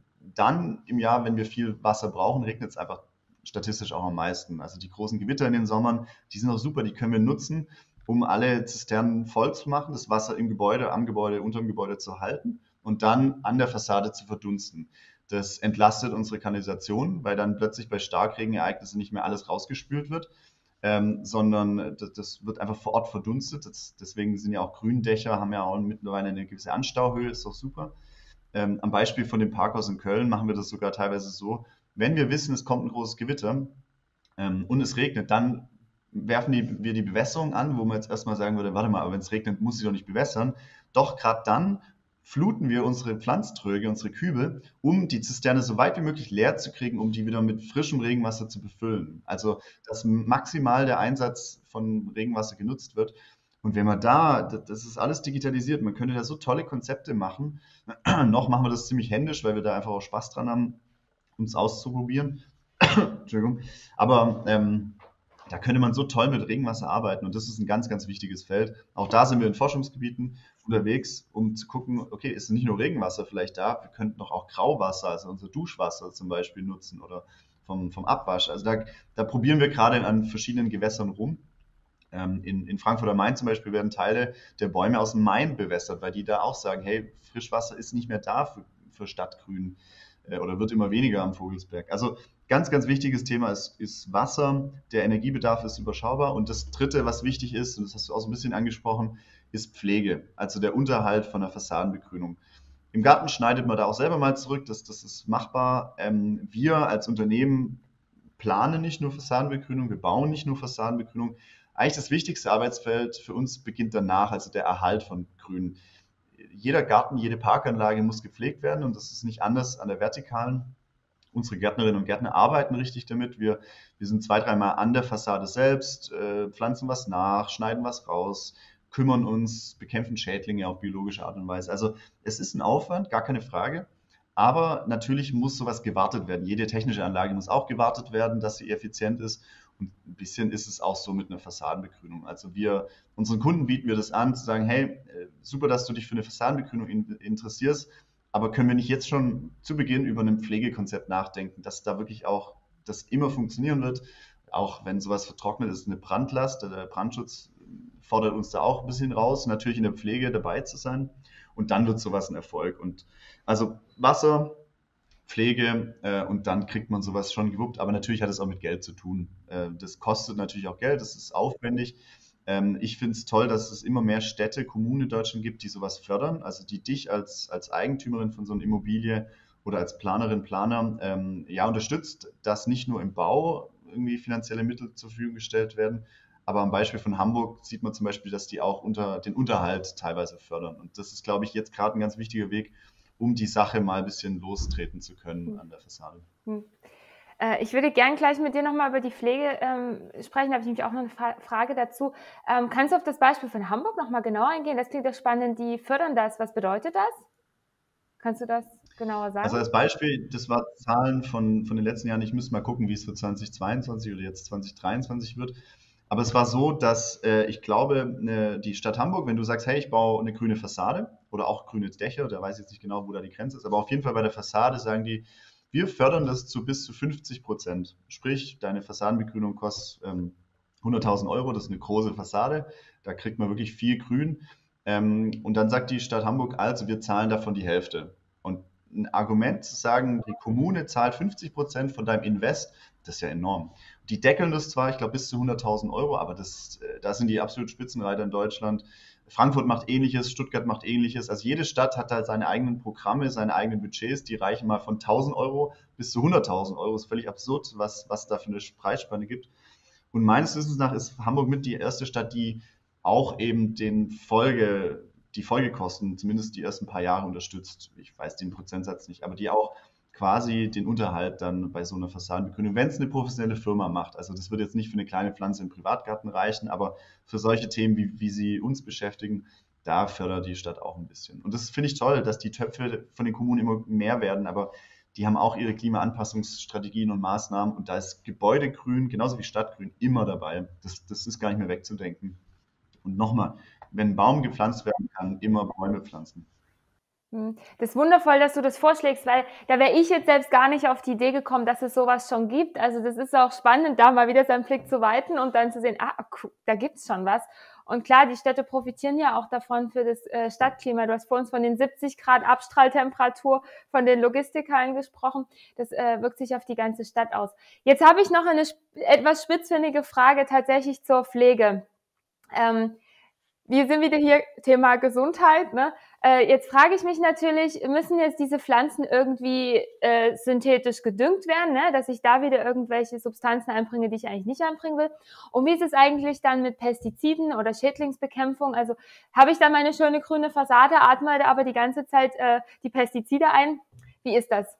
dann im Jahr, wenn wir viel Wasser brauchen, regnet es einfach statistisch auch am meisten. Also die großen Gewitter in den Sommern, die sind auch super, die können wir nutzen, um alle Zisternen voll zu machen, das Wasser im Gebäude, am Gebäude, unter dem Gebäude zu halten und dann an der Fassade zu verdunsten. Das entlastet unsere Kanalisation, weil dann plötzlich bei Starkregenereignissen nicht mehr alles rausgespült wird, ähm, sondern das, das wird einfach vor Ort verdunstet. Das, deswegen sind ja auch Gründächer, haben ja auch mittlerweile eine gewisse Anstauhöhe, ist doch super. Ähm, am Beispiel von dem Parkhaus in Köln machen wir das sogar teilweise so, wenn wir wissen, es kommt ein großes Gewitter ähm, und es regnet, dann werfen die, wir die Bewässerung an, wo man jetzt erstmal sagen würde, warte mal, aber wenn es regnet, muss sie doch nicht bewässern. Doch gerade dann fluten wir unsere Pflanztröge, unsere Kübel, um die Zisterne so weit wie möglich leer zu kriegen, um die wieder mit frischem Regenwasser zu befüllen. Also, dass maximal der Einsatz von Regenwasser genutzt wird. Und wenn man da, das ist alles digitalisiert, man könnte da so tolle Konzepte machen. Noch machen wir das ziemlich händisch, weil wir da einfach auch Spaß dran haben, uns auszuprobieren. Entschuldigung. Aber ähm, da könnte man so toll mit Regenwasser arbeiten und das ist ein ganz, ganz wichtiges Feld. Auch da sind wir in Forschungsgebieten unterwegs, um zu gucken, okay, ist nicht nur Regenwasser vielleicht da, wir könnten doch auch Grauwasser, also unser Duschwasser zum Beispiel nutzen oder vom, vom Abwasch. Also da, da probieren wir gerade an verschiedenen Gewässern rum. Ähm, in, in Frankfurt am Main zum Beispiel werden Teile der Bäume aus dem Main bewässert, weil die da auch sagen, hey, Frischwasser ist nicht mehr da für, für Stadtgrün äh, oder wird immer weniger am Vogelsberg. Also ganz, ganz wichtiges Thema ist, ist Wasser. Der Energiebedarf ist überschaubar. Und das Dritte, was wichtig ist, und das hast du auch so ein bisschen angesprochen, ist Pflege, also der Unterhalt von der Fassadenbegrünung. Im Garten schneidet man da auch selber mal zurück, das, das ist machbar. Ähm, wir als Unternehmen planen nicht nur Fassadenbegrünung, wir bauen nicht nur Fassadenbegrünung. Eigentlich das wichtigste Arbeitsfeld für uns beginnt danach, also der Erhalt von Grün. Jeder Garten, jede Parkanlage muss gepflegt werden und das ist nicht anders an der vertikalen. Unsere Gärtnerinnen und Gärtner arbeiten richtig damit. Wir, wir sind zwei, dreimal an der Fassade selbst, äh, pflanzen was nach, schneiden was raus, kümmern uns, bekämpfen Schädlinge auf biologische Art und Weise. Also es ist ein Aufwand, gar keine Frage. Aber natürlich muss sowas gewartet werden. Jede technische Anlage muss auch gewartet werden, dass sie effizient ist. Und ein bisschen ist es auch so mit einer Fassadenbegrünung. Also wir, unseren Kunden bieten wir das an, zu sagen, hey, super, dass du dich für eine Fassadenbegrünung in, interessierst, aber können wir nicht jetzt schon zu Beginn über ein Pflegekonzept nachdenken, dass da wirklich auch das immer funktionieren wird, auch wenn sowas vertrocknet ist, eine Brandlast, der Brandschutz fordert uns da auch ein bisschen raus, natürlich in der Pflege dabei zu sein und dann wird sowas ein Erfolg. Und also Wasser, Pflege äh, und dann kriegt man sowas schon gewuppt, aber natürlich hat es auch mit Geld zu tun. Äh, das kostet natürlich auch Geld, das ist aufwendig. Ähm, ich finde es toll, dass es immer mehr Städte, Kommunen in Deutschland gibt, die sowas fördern, also die dich als, als Eigentümerin von so einer Immobilie oder als Planerin, Planer ähm, ja unterstützt, dass nicht nur im Bau irgendwie finanzielle Mittel zur Verfügung gestellt werden, aber am Beispiel von Hamburg sieht man zum Beispiel, dass die auch unter den Unterhalt teilweise fördern. Und das ist, glaube ich, jetzt gerade ein ganz wichtiger Weg, um die Sache mal ein bisschen lostreten zu können an der Fassade. Hm. Äh, ich würde gern gleich mit dir nochmal über die Pflege ähm, sprechen, da habe ich nämlich auch noch eine Fra- Frage dazu. Ähm, kannst du auf das Beispiel von Hamburg nochmal genauer eingehen? Das klingt doch spannend, die fördern das. Was bedeutet das? Kannst du das genauer sagen? Also als Beispiel, das war Zahlen von, von den letzten Jahren, ich müsste mal gucken, wie es für zweitausendzweiundzwanzig oder jetzt zweitausenddreiundzwanzig wird. Aber es war so, dass äh, ich glaube, ne, die Stadt Hamburg, wenn du sagst, hey, ich baue eine grüne Fassade oder auch grüne Dächer, da weiß ich jetzt nicht genau, wo da die Grenze ist, aber auf jeden Fall bei der Fassade sagen die, wir fördern das zu bis zu fünfzig Prozent. Sprich, deine Fassadenbegrünung kostet ähm, hunderttausend Euro, das ist eine große Fassade, da kriegt man wirklich viel Grün. Ähm, und dann sagt die Stadt Hamburg, also wir zahlen davon die Hälfte. Und ein Argument zu sagen, die Kommune zahlt fünfzig Prozent von deinem Invest, das ist ja enorm. Die deckeln das zwar, ich glaube, bis zu hunderttausend Euro, aber das, äh, da sind die absolut Spitzenreiter in Deutschland. Frankfurt macht Ähnliches, Stuttgart macht Ähnliches. Also jede Stadt hat halt seine eigenen Programme, seine eigenen Budgets, die reichen mal von tausend Euro bis zu hunderttausend Euro. Das ist völlig absurd, was, was da für eine Preisspanne gibt. Und meines Wissens nach ist Hamburg mit die erste Stadt, die auch eben den Folge, die Folgekosten, zumindest die ersten paar Jahre unterstützt. Ich weiß den Prozentsatz nicht, aber die auch quasi den Unterhalt dann bei so einer Fassadenbegrünung, wenn es eine professionelle Firma macht. Also das wird jetzt nicht für eine kleine Pflanze im Privatgarten reichen, aber für solche Themen, wie, wie sie uns beschäftigen, da fördert die Stadt auch ein bisschen. Und das finde ich toll, dass die Töpfe von den Kommunen immer mehr werden, aber die haben auch ihre Klimaanpassungsstrategien und Maßnahmen und da ist Gebäudegrün, genauso wie Stadtgrün, immer dabei. Das, das ist gar nicht mehr wegzudenken. Und nochmal, wenn ein Baum gepflanzt werden kann, immer Bäume pflanzen. Hm. Das ist wundervoll, dass du das vorschlägst, weil da wäre ich jetzt selbst gar nicht auf die Idee gekommen, dass es sowas schon gibt. Also das ist auch spannend, da mal wieder seinen Blick zu weiten und dann zu sehen, ah, da gibt's schon was. Und klar, die Städte profitieren ja auch davon für das äh, Stadtklima. Du hast vor uns von den siebzig Grad Abstrahltemperatur von den Logistikhallen gesprochen. Das äh, wirkt sich auf die ganze Stadt aus. Jetzt habe ich noch eine etwas spitzfindige Frage tatsächlich zur Pflege. Ähm, wir sind wieder hier, Thema Gesundheit, ne? Äh, jetzt frage ich mich natürlich, müssen jetzt diese Pflanzen irgendwie äh, synthetisch gedüngt werden, ne? Dass ich da wieder irgendwelche Substanzen einbringe, die ich eigentlich nicht einbringen will? Und wie ist es eigentlich dann mit Pestiziden oder Schädlingsbekämpfung? Also habe ich da meine schöne grüne Fassade, atme da aber die ganze Zeit äh, die Pestizide ein? Wie ist das?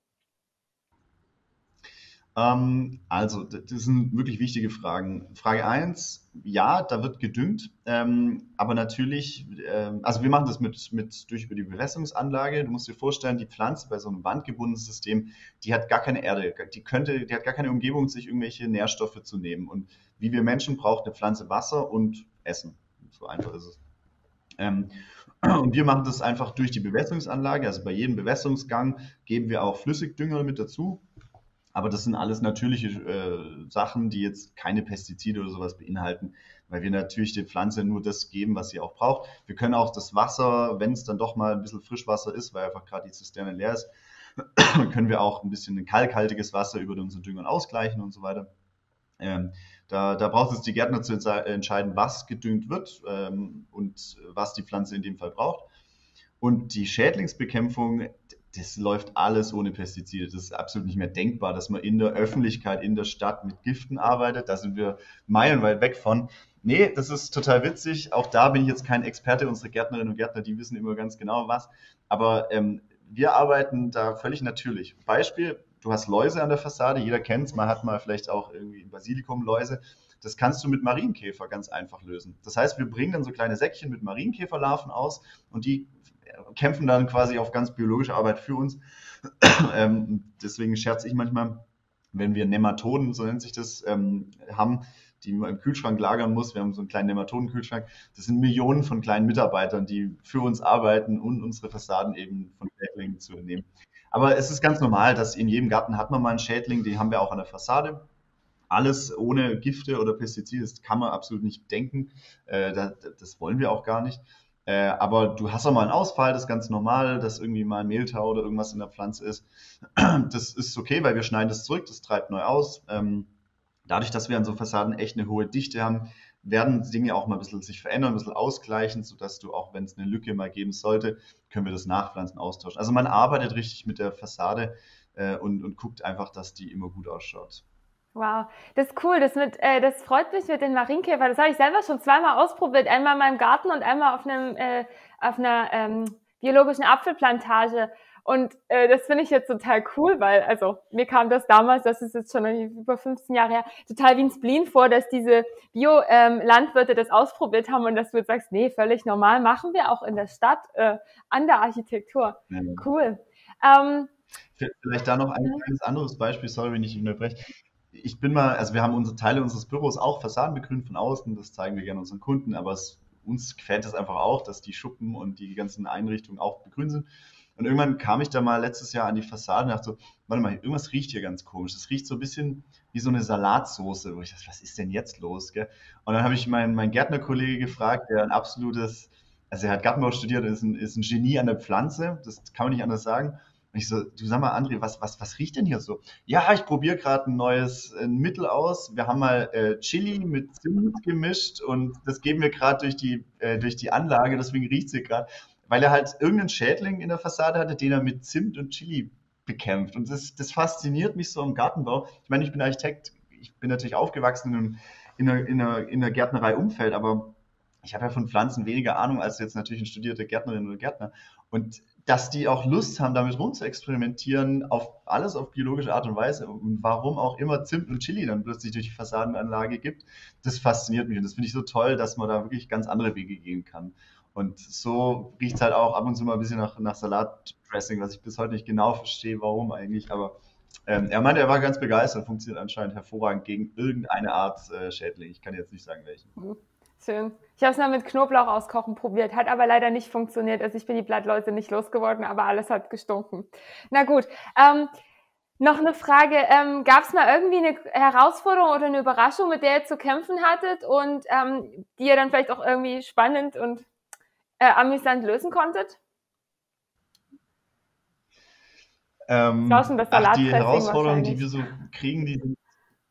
Ähm, also, das sind wirklich wichtige Fragen. Frage eins: ja, da wird gedüngt, ähm, aber natürlich, ähm, also wir machen das mit, mit durch über die Bewässerungsanlage. Du musst dir vorstellen, die Pflanze bei so einem wandgebundenen System, die hat gar keine Erde, die könnte, die hat gar keine Umgebung, sich irgendwelche Nährstoffe zu nehmen. Und wie wir Menschen braucht eine Pflanze Wasser und Essen. So einfach ist es. Ähm, und wir machen das einfach durch die Bewässerungsanlage. Also bei jedem Bewässerungsgang geben wir auch Flüssigdünger mit dazu. Aber das sind alles natürliche äh, Sachen, die jetzt keine Pestizide oder sowas beinhalten, weil wir natürlich der Pflanze nur das geben, was sie auch braucht. Wir können auch das Wasser, wenn es dann doch mal ein bisschen Frischwasser ist, weil einfach gerade die Zisterne leer ist, können wir auch ein bisschen ein kalkhaltiges Wasser über unseren Düngern ausgleichen und so weiter. Ähm, da, da braucht es die Gärtner zu entscheiden, was gedüngt wird ähm, und was die Pflanze in dem Fall braucht. Und die Schädlingsbekämpfung, das läuft alles ohne Pestizide. Das ist absolut nicht mehr denkbar, dass man in der Öffentlichkeit, in der Stadt mit Giften arbeitet. Da sind wir meilenweit weg von. Nee, das ist total witzig. Auch da bin ich jetzt kein Experte. Unsere Gärtnerinnen und Gärtner, die wissen immer ganz genau was. Aber ähm, wir arbeiten da völlig natürlich. Beispiel, du hast Läuse an der Fassade, jeder kennt es. Man hat mal vielleicht auch irgendwie Basilikumläuse. Das kannst du mit Marienkäfer ganz einfach lösen. Das heißt, wir bringen dann so kleine Säckchen mit Marienkäferlarven aus und die kämpfen dann quasi auf ganz biologische Arbeit für uns. ähm, deswegen scherze ich manchmal, wenn wir Nematoden, so nennt sich das, ähm, haben, die man im Kühlschrank lagern muss. Wir haben so einen kleinen Nematodenkühlschrank. Das sind Millionen von kleinen Mitarbeitern, die für uns arbeiten und unsere Fassaden eben von Schädlingen zu nehmen. Aber es ist ganz normal, dass in jedem Garten hat man mal einen Schädling, die haben wir auch an der Fassade. Alles ohne Gifte oder Pestizide, das kann man absolut nicht denken. Äh, das, das wollen wir auch gar nicht. Äh, aber du hast auch mal einen Ausfall, das ist ganz normal, dass irgendwie mal ein Mehltau oder irgendwas in der Pflanze ist. Das ist okay, weil wir schneiden das zurück, das treibt neu aus. Ähm, dadurch, dass wir an so Fassaden echt eine hohe Dichte haben, werden Dinge auch mal ein bisschen sich verändern, ein bisschen ausgleichen, sodass du auch, wenn es eine Lücke mal geben sollte, können wir das Nachpflanzen austauschen. Also man arbeitet richtig mit der Fassade äh, und, und guckt einfach, dass die immer gut ausschaut. Wow, das ist cool. Das, mit, äh, das freut mich mit den Marienkäfer. Das habe ich selber schon zweimal ausprobiert. Einmal in meinem Garten und einmal auf, einem, äh, auf einer ähm, biologischen Apfelplantage. Und äh, das finde ich jetzt total cool, weil, also mir kam das damals, das ist jetzt schon über fünfzehn Jahre her, total wie ein Spleen vor, dass diese Bio-Landwirte ähm, das ausprobiert haben und dass du jetzt sagst, nee, völlig normal, machen wir auch in der Stadt, äh, an der Architektur. Ja. Cool. Ähm, Vielleicht da noch ein kleines anderes Beispiel, sorry, wenn ich unterbreche. Ich bin mal, also wir haben unsere Teile unseres Büros auch fassadenbegrünt von außen, das zeigen wir gerne unseren Kunden, aber es, uns gefällt es einfach auch, dass die Schuppen und die ganzen Einrichtungen auch begrünt sind. Und irgendwann kam ich da mal letztes Jahr an die Fassade und dachte so, warte mal, irgendwas riecht hier ganz komisch. Das riecht so ein bisschen wie so eine Salatsoße, wo ich dachte, was ist denn jetzt los? Gell? Und dann habe ich meinen, meinen Gärtnerkollege gefragt, der ein absolutes, also er hat Gartenbau studiert, ist ein, ist ein Genie an der Pflanze, das kann man nicht anders sagen. Und ich so, du sag mal, André, was, was, was riecht denn hier so? Ja, ich probiere gerade ein neues äh, Mittel aus. Wir haben mal äh, Chili mit Zimt gemischt und das geben wir gerade durch die, äh, durch die Anlage, deswegen riecht sie gerade. Weil er halt irgendeinen Schädling in der Fassade hatte, den er mit Zimt und Chili bekämpft. Und das, das fasziniert mich so im Gartenbau. Ich meine, ich bin Architekt, ich bin natürlich aufgewachsen in, einem, in, einer, in, einer, in einer Gärtnerei-Umfeld, aber ich habe ja von Pflanzen weniger Ahnung als jetzt natürlich ein studierter Gärtnerin oder Gärtner. Und dass die auch Lust haben, damit rumzuexperimentieren, auf alles auf biologische Art und Weise und warum auch immer Zimt und Chili dann plötzlich durch die Fassadenanlage gibt, das fasziniert mich und das finde ich so toll, dass man da wirklich ganz andere Wege gehen kann. Und so riecht es halt auch ab und zu mal ein bisschen nach, nach Salatdressing, was ich bis heute nicht genau verstehe, warum eigentlich. Aber ähm, er meinte, er war ganz begeistert, funktioniert anscheinend hervorragend gegen irgendeine Art äh, Schädling. Ich kann jetzt nicht sagen, welchen. Mhm. Schön. Ich habe es mal mit Knoblauch auskochen probiert, hat aber leider nicht funktioniert. Also ich bin die Blattläuse nicht losgeworden, aber alles hat gestunken. Na gut. Ähm, noch eine Frage. Ähm, Gab es mal irgendwie eine Herausforderung oder eine Überraschung, mit der ihr zu kämpfen hattet und ähm, die ihr dann vielleicht auch irgendwie spannend und äh, amüsant lösen konntet? Das war schon Ähm, das ach, die Salatdressing Herausforderungen, die wahrscheinlich. wir so kriegen, die sind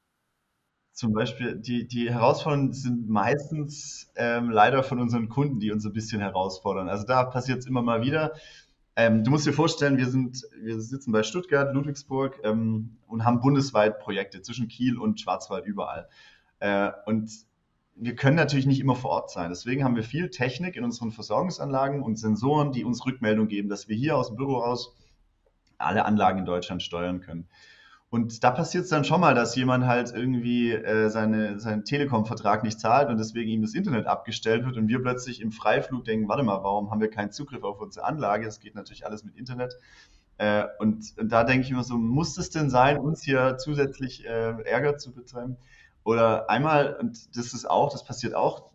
zum Beispiel, die, die Herausforderungen sind meistens ähm, leider von unseren Kunden, die uns ein bisschen herausfordern. Also da passiert es immer mal wieder. Ähm, du musst dir vorstellen, wir sind, wir sitzen bei Stuttgart, Ludwigsburg ähm, und haben bundesweit Projekte zwischen Kiel und Schwarzwald überall. Äh, und wir können natürlich nicht immer vor Ort sein. Deswegen haben wir viel Technik in unseren Versorgungsanlagen und Sensoren, die uns Rückmeldung geben, dass wir hier aus dem Büro raus alle Anlagen in Deutschland steuern können. Und da passiert es dann schon mal, dass jemand halt irgendwie äh, seine, seinen Telekom-Vertrag nicht zahlt und deswegen ihm das Internet abgestellt wird und wir plötzlich im Freiflug denken, warte mal, warum haben wir keinen Zugriff auf unsere Anlage? Das geht natürlich alles mit Internet. Äh, und, und da denke ich immer so, muss es denn sein, uns hier zusätzlich äh, Ärger zu betreiben? Oder einmal, und das ist auch, das passiert auch,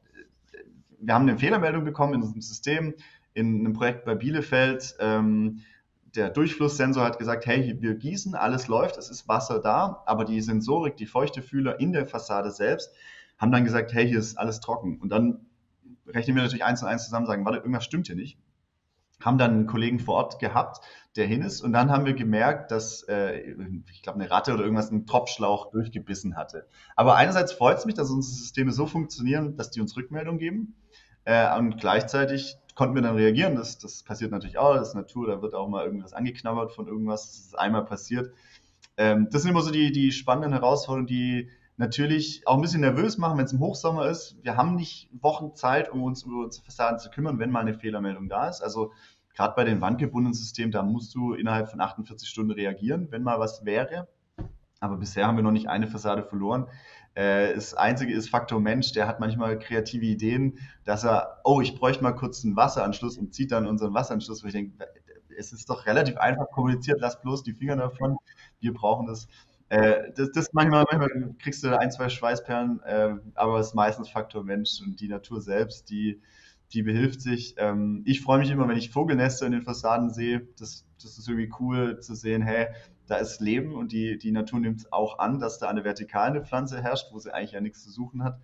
wir haben eine Fehlermeldung bekommen in unserem System, in einem Projekt bei Bielefeld. Ähm, der Durchflusssensor hat gesagt, hey, wir gießen, alles läuft, es ist Wasser da, aber die Sensorik, die Feuchtefühler in der Fassade selbst, haben dann gesagt, hey, hier ist alles trocken. Und dann rechnen wir natürlich eins und eins zusammen, sagen, warte, irgendwas stimmt hier nicht. Haben dann einen Kollegen vor Ort gehabt, der hin ist, und dann haben wir gemerkt, dass, äh, ich glaube, eine Ratte oder irgendwas einen Tropfschlauch durchgebissen hatte. Aber einerseits freut es mich, dass unsere Systeme so funktionieren, dass die uns Rückmeldung geben. Äh, und gleichzeitig konnten wir dann reagieren. Das, das passiert natürlich auch, das ist Natur, da wird auch mal irgendwas angeknabbert von irgendwas, das ist einmal passiert. Ähm, das sind immer so die, die spannenden Herausforderungen, die natürlich auch ein bisschen nervös machen, wenn es im Hochsommer ist. Wir haben nicht Wochen Zeit, um uns über unsere Fassaden zu kümmern, wenn mal eine Fehlermeldung da ist. Also gerade bei den wandgebundenen Systemen, da musst du innerhalb von achtundvierzig Stunden reagieren, wenn mal was wäre. Aber bisher haben wir noch nicht eine Fassade verloren. Äh, das Einzige ist Faktor Mensch, der hat manchmal kreative Ideen, dass er, oh, ich bräuchte mal kurz einen Wasseranschluss und zieht dann unseren Wasseranschluss, wo ich denke, es ist doch relativ einfach kommuniziert, lass bloß die Finger davon, wir brauchen das. Äh, das, das manchmal, manchmal kriegst du ein, zwei Schweißperlen, äh, aber es ist meistens Faktor Mensch und die Natur selbst, die, die behilft sich. Ähm, ich freue mich immer, wenn ich Vogelnester in den Fassaden sehe. Das, das ist irgendwie cool zu sehen, hey, da ist Leben und die, die Natur nimmt es auch an, dass da eine vertikale Pflanze herrscht, wo sie eigentlich ja nichts zu suchen hat.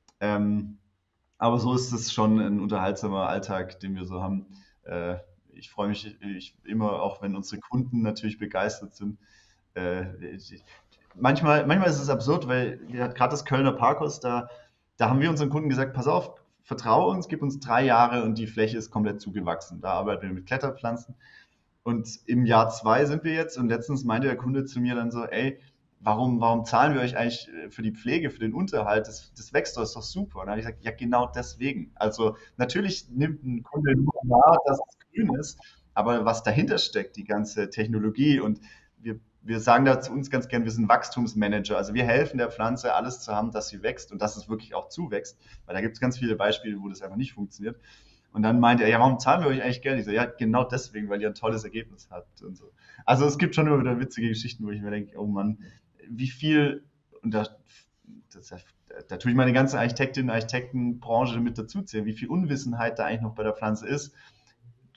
Ähm, aber so ist es schon ein unterhaltsamer Alltag, den wir so haben. Äh, ich freue mich ich, immer, auch wenn unsere Kunden natürlich begeistert sind. Äh, ich, manchmal, manchmal ist es absurd, weil gerade das Kölner Parkhaus, da, da haben wir unseren Kunden gesagt, pass auf, vertraue uns, gib uns drei Jahre und die Fläche ist komplett zugewachsen. Da arbeiten wir mit Kletterpflanzen. Und im Jahr zwei sind wir jetzt und letztens meinte der Kunde zu mir dann so, ey, warum, warum zahlen wir euch eigentlich für die Pflege, für den Unterhalt? Das, das wächst doch, ist doch super. Und dann habe ich gesagt, ja, genau deswegen. Also natürlich nimmt ein Kunde nur wahr, dass es grün ist, aber was dahinter steckt, die ganze Technologie, und wir, wir sagen da zu uns ganz gern, wir sind Wachstumsmanager. Also wir helfen der Pflanze, alles zu haben, dass sie wächst und dass es wirklich auch zuwächst, weil da gibt es ganz viele Beispiele, wo das einfach nicht funktioniert. Und dann meinte er, ja, warum zahlen wir euch eigentlich Geld? Ich so, ja, genau deswegen, weil ihr ein tolles Ergebnis habt und so. Also es gibt schon immer wieder witzige Geschichten, wo ich mir denke, oh Mann, wie viel, und da, das, da tue ich meine ganze Architektin- und Architektenbranche mit dazuzählen, wie viel Unwissenheit da eigentlich noch bei der Pflanze ist.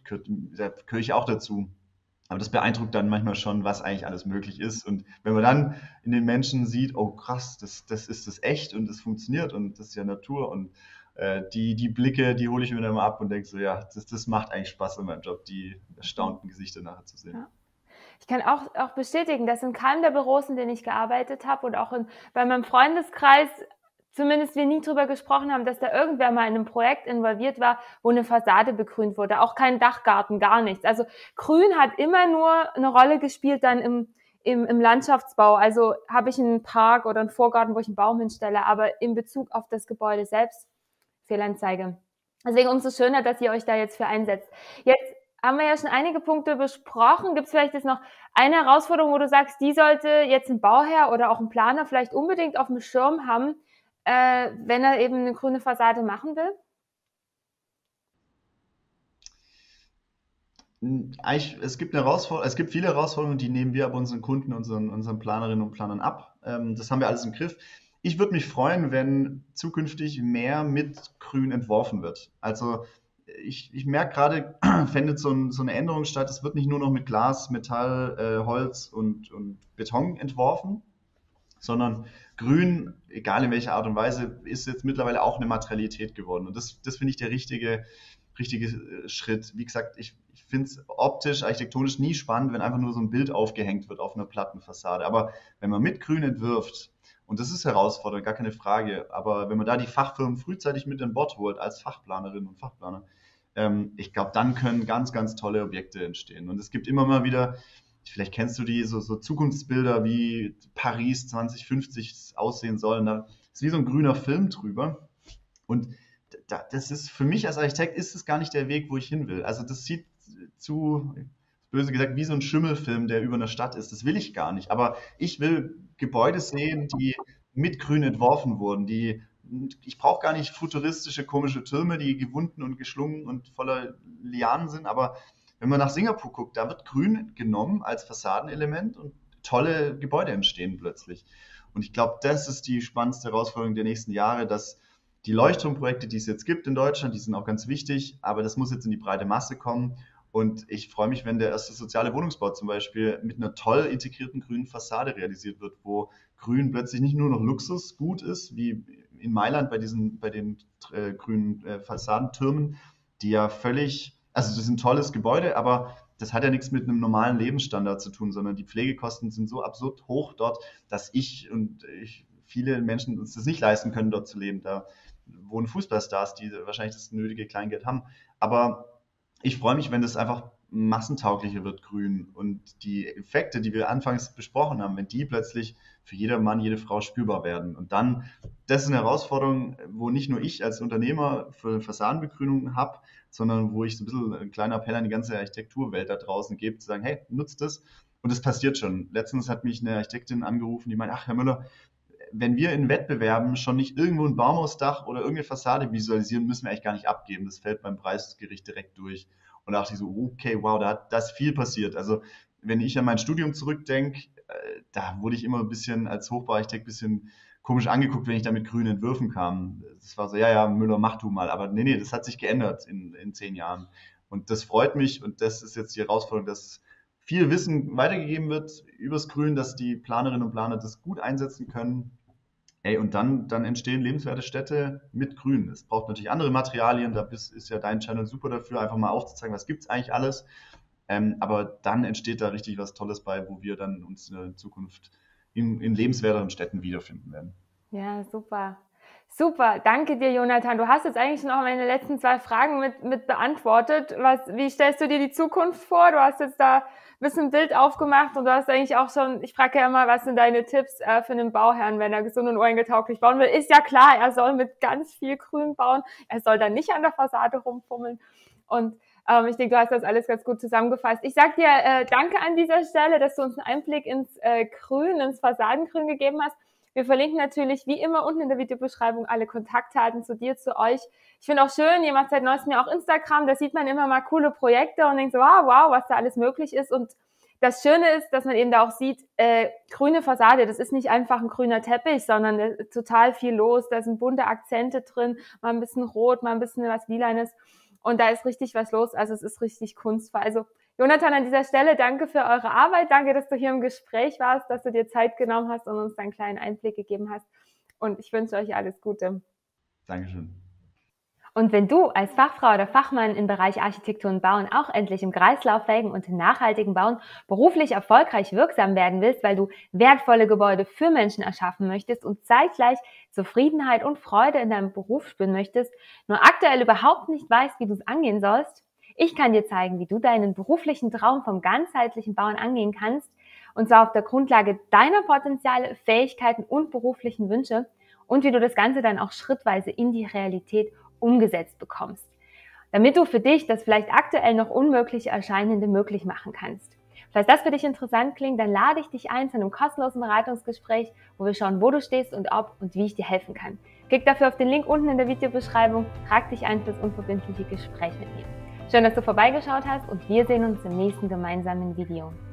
gehört, da gehöre ich auch dazu. Aber das beeindruckt dann manchmal schon, was eigentlich alles möglich ist. Und wenn man dann in den Menschen sieht, oh krass, das, das ist das echt und das funktioniert und das ist ja Natur und äh, die, die Blicke, die hole ich mir dann mal ab und denke so, ja, das, das macht eigentlich Spaß in meinem Job, die erstaunten Gesichter nachher zu sehen. Ja. Ich kann auch, auch bestätigen, dass in keinem der Büros, in denen ich gearbeitet habe und auch in, bei meinem Freundeskreis, zumindest wir nie drüber gesprochen haben, dass da irgendwer mal in einem Projekt involviert war, wo eine Fassade begrünt wurde. Auch kein Dachgarten, gar nichts. Also Grün hat immer nur eine Rolle gespielt dann im, im, im Landschaftsbau. Also habe ich einen Park oder einen Vorgarten, wo ich einen Baum hinstelle, aber in Bezug auf das Gebäude selbst, Fehlanzeige. Deswegen umso schöner, dass ihr euch da jetzt für einsetzt. Jetzt haben wir ja schon einige Punkte besprochen. Gibt es vielleicht jetzt noch eine Herausforderung, wo du sagst, die sollte jetzt ein Bauherr oder auch ein Planer vielleicht unbedingt auf dem Schirm haben, äh, wenn er eben eine grüne Fassade machen will? Eigentlich, es gibt eine Herausforderung, es gibt viele Herausforderungen, die nehmen wir aber unseren Kunden, unseren, unseren Planerinnen und Planern ab. Ähm, das haben wir alles im Griff. Ich würde mich freuen, wenn zukünftig mehr mit Grün entworfen wird. Also ich, ich merke gerade, findet so, ein, so eine Änderung statt. Es wird nicht nur noch mit Glas, Metall, äh, Holz und, und Beton entworfen, sondern Grün, egal in welcher Art und Weise, ist jetzt mittlerweile auch eine Materialität geworden. Und das, das finde ich der richtige, richtige Schritt. Wie gesagt, ich, ich finde es optisch, architektonisch nie spannend, wenn einfach nur so ein Bild aufgehängt wird auf einer Plattenfassade. Aber wenn man mit Grün entwirft, und das ist herausfordernd, gar keine Frage, aber wenn man da die Fachfirmen frühzeitig mit an Bord holt als Fachplanerinnen und Fachplaner, ähm, ich glaube, dann können ganz, ganz tolle Objekte entstehen. Und es gibt immer mal wieder, vielleicht kennst du die, so, so Zukunftsbilder, wie Paris zwanzig fünfzig aussehen soll. Und da ist wie so ein grüner Film drüber. Und da, das ist für mich als Architekt ist es gar nicht der Weg, wo ich hin will. Also das sieht zu, böse gesagt, wie so ein Schimmelfilm, der über einer Stadt ist. Das will ich gar nicht. Aber ich will Gebäude sehen, die mit Grün entworfen wurden, die ich brauche gar nicht futuristische, komische Türme, die gewunden und geschlungen und voller Lianen sind, aber wenn man nach Singapur guckt, da wird Grün genommen als Fassadenelement und tolle Gebäude entstehen plötzlich. Und ich glaube, das ist die spannendste Herausforderung der nächsten Jahre, dass die Leuchtturmprojekte, die es jetzt gibt in Deutschland, die sind auch ganz wichtig, aber das muss jetzt in die breite Masse kommen. Und ich freue mich, wenn der erste soziale Wohnungsbau zum Beispiel mit einer toll integrierten grünen Fassade realisiert wird, wo Grün plötzlich nicht nur noch Luxusgut ist, wie in Mailand bei diesen, bei den äh, grünen äh, Fassadentürmen, die ja völlig, also das ist ein tolles Gebäude, aber das hat ja nichts mit einem normalen Lebensstandard zu tun, sondern die Pflegekosten sind so absurd hoch dort, dass ich und ich, viele Menschen uns das nicht leisten können, dort zu leben. Da wohnen Fußballstars, die wahrscheinlich das nötige Kleingeld haben. Aber ich freue mich, wenn das einfach massentauglicher wird, grün. Und die Effekte, die wir anfangs besprochen haben, wenn die plötzlich für jeder Mann, jede Frau spürbar werden. Und dann, das ist eine Herausforderung, wo nicht nur ich als Unternehmer für Fassadenbegrünung habe, sondern wo ich so ein bisschen ein kleiner Appell an die ganze Architekturwelt da draußen gebe, zu sagen, hey, nutzt das. Und das passiert schon. Letztens hat mich eine Architektin angerufen, die meint, ach Herr Müller, wenn wir in Wettbewerben schon nicht irgendwo ein Baumhausdach oder irgendeine Fassade visualisieren, müssen wir eigentlich gar nicht abgeben. Das fällt beim Preisgericht direkt durch. Und da dachte ich so, okay, wow, da, da ist viel passiert. Also wenn ich an mein Studium zurückdenke, äh, da wurde ich immer ein bisschen als Hochbauarchitekt ein bisschen komisch angeguckt, wenn ich da mit grünen Entwürfen kam. Das war so, ja, ja, Müller, mach du mal. Aber nee, nee, das hat sich geändert in, in zehn Jahren. Und das freut mich und das ist jetzt die Herausforderung, dass viel Wissen weitergegeben wird übers Grün, dass die Planerinnen und Planer das gut einsetzen können. Ey, und dann, dann entstehen lebenswerte Städte mit Grün. Es braucht natürlich andere Materialien, da bist, ist ja dein Channel super dafür, einfach mal aufzuzeigen, was gibt es eigentlich alles. Ähm, aber dann entsteht da richtig was Tolles bei, wo wir dann uns in Zukunft in, in lebenswerteren Städten wiederfinden werden. Ja, super. Super, danke dir, Jonathan. Du hast jetzt eigentlich noch meine letzten zwei Fragen mit, mit beantwortet. Was, wie stellst du dir die Zukunft vor? Du hast jetzt da ein bisschen ein Bild aufgemacht und du hast eigentlich auch schon, ich frage ja immer, was sind deine Tipps äh, für einen Bauherrn, wenn er gesund und urengetauglich bauen will? Ist ja klar, er soll mit ganz viel Grün bauen. Er soll dann nicht an der Fassade rumfummeln. Und ähm, ich denke, du hast das alles ganz gut zusammengefasst. Ich sag dir äh, danke an dieser Stelle, dass du uns einen Einblick ins äh, Grün, ins Fassadengrün gegeben hast. Wir verlinken natürlich wie immer unten in der Videobeschreibung alle Kontaktdaten zu dir, zu euch. Ich finde auch schön, ihr macht seit neuestem ja auch Instagram, da sieht man immer mal coole Projekte und denkt so, wow, wow, was da alles möglich ist. Und das Schöne ist, dass man eben da auch sieht, äh, grüne Fassade, das ist nicht einfach ein grüner Teppich, sondern da ist total viel los, da sind bunte Akzente drin, mal ein bisschen rot, mal ein bisschen was Lilanes. und da ist richtig was los. Also es ist richtig kunstvoll. Also Jonathan, an dieser Stelle danke für eure Arbeit. Danke, dass du hier im Gespräch warst, dass du dir Zeit genommen hast und uns einen kleinen Einblick gegeben hast. Und ich wünsche euch alles Gute. Dankeschön. Und wenn du als Fachfrau oder Fachmann im Bereich Architektur und Bauen auch endlich im kreislauffähigen und nachhaltigen Bauen beruflich erfolgreich wirksam werden willst, weil du wertvolle Gebäude für Menschen erschaffen möchtest und zeitgleich Zufriedenheit und Freude in deinem Beruf spüren möchtest, nur aktuell überhaupt nicht weißt, wie du es angehen sollst, ich kann dir zeigen, wie du deinen beruflichen Traum vom ganzheitlichen Bauen angehen kannst, und zwar auf der Grundlage deiner Potenziale, Fähigkeiten und beruflichen Wünsche, und wie du das Ganze dann auch schrittweise in die Realität umgesetzt bekommst, damit du für dich das vielleicht aktuell noch unmöglich Erscheinende möglich machen kannst. Falls das für dich interessant klingt, dann lade ich dich ein zu einem kostenlosen Beratungsgespräch, wo wir schauen, wo du stehst und ob und wie ich dir helfen kann. Klick dafür auf den Link unten in der Videobeschreibung, trag dich ein für das unverbindliche Gespräch mit mir. Schön, dass du vorbeigeschaut hast, und wir sehen uns im nächsten gemeinsamen Video.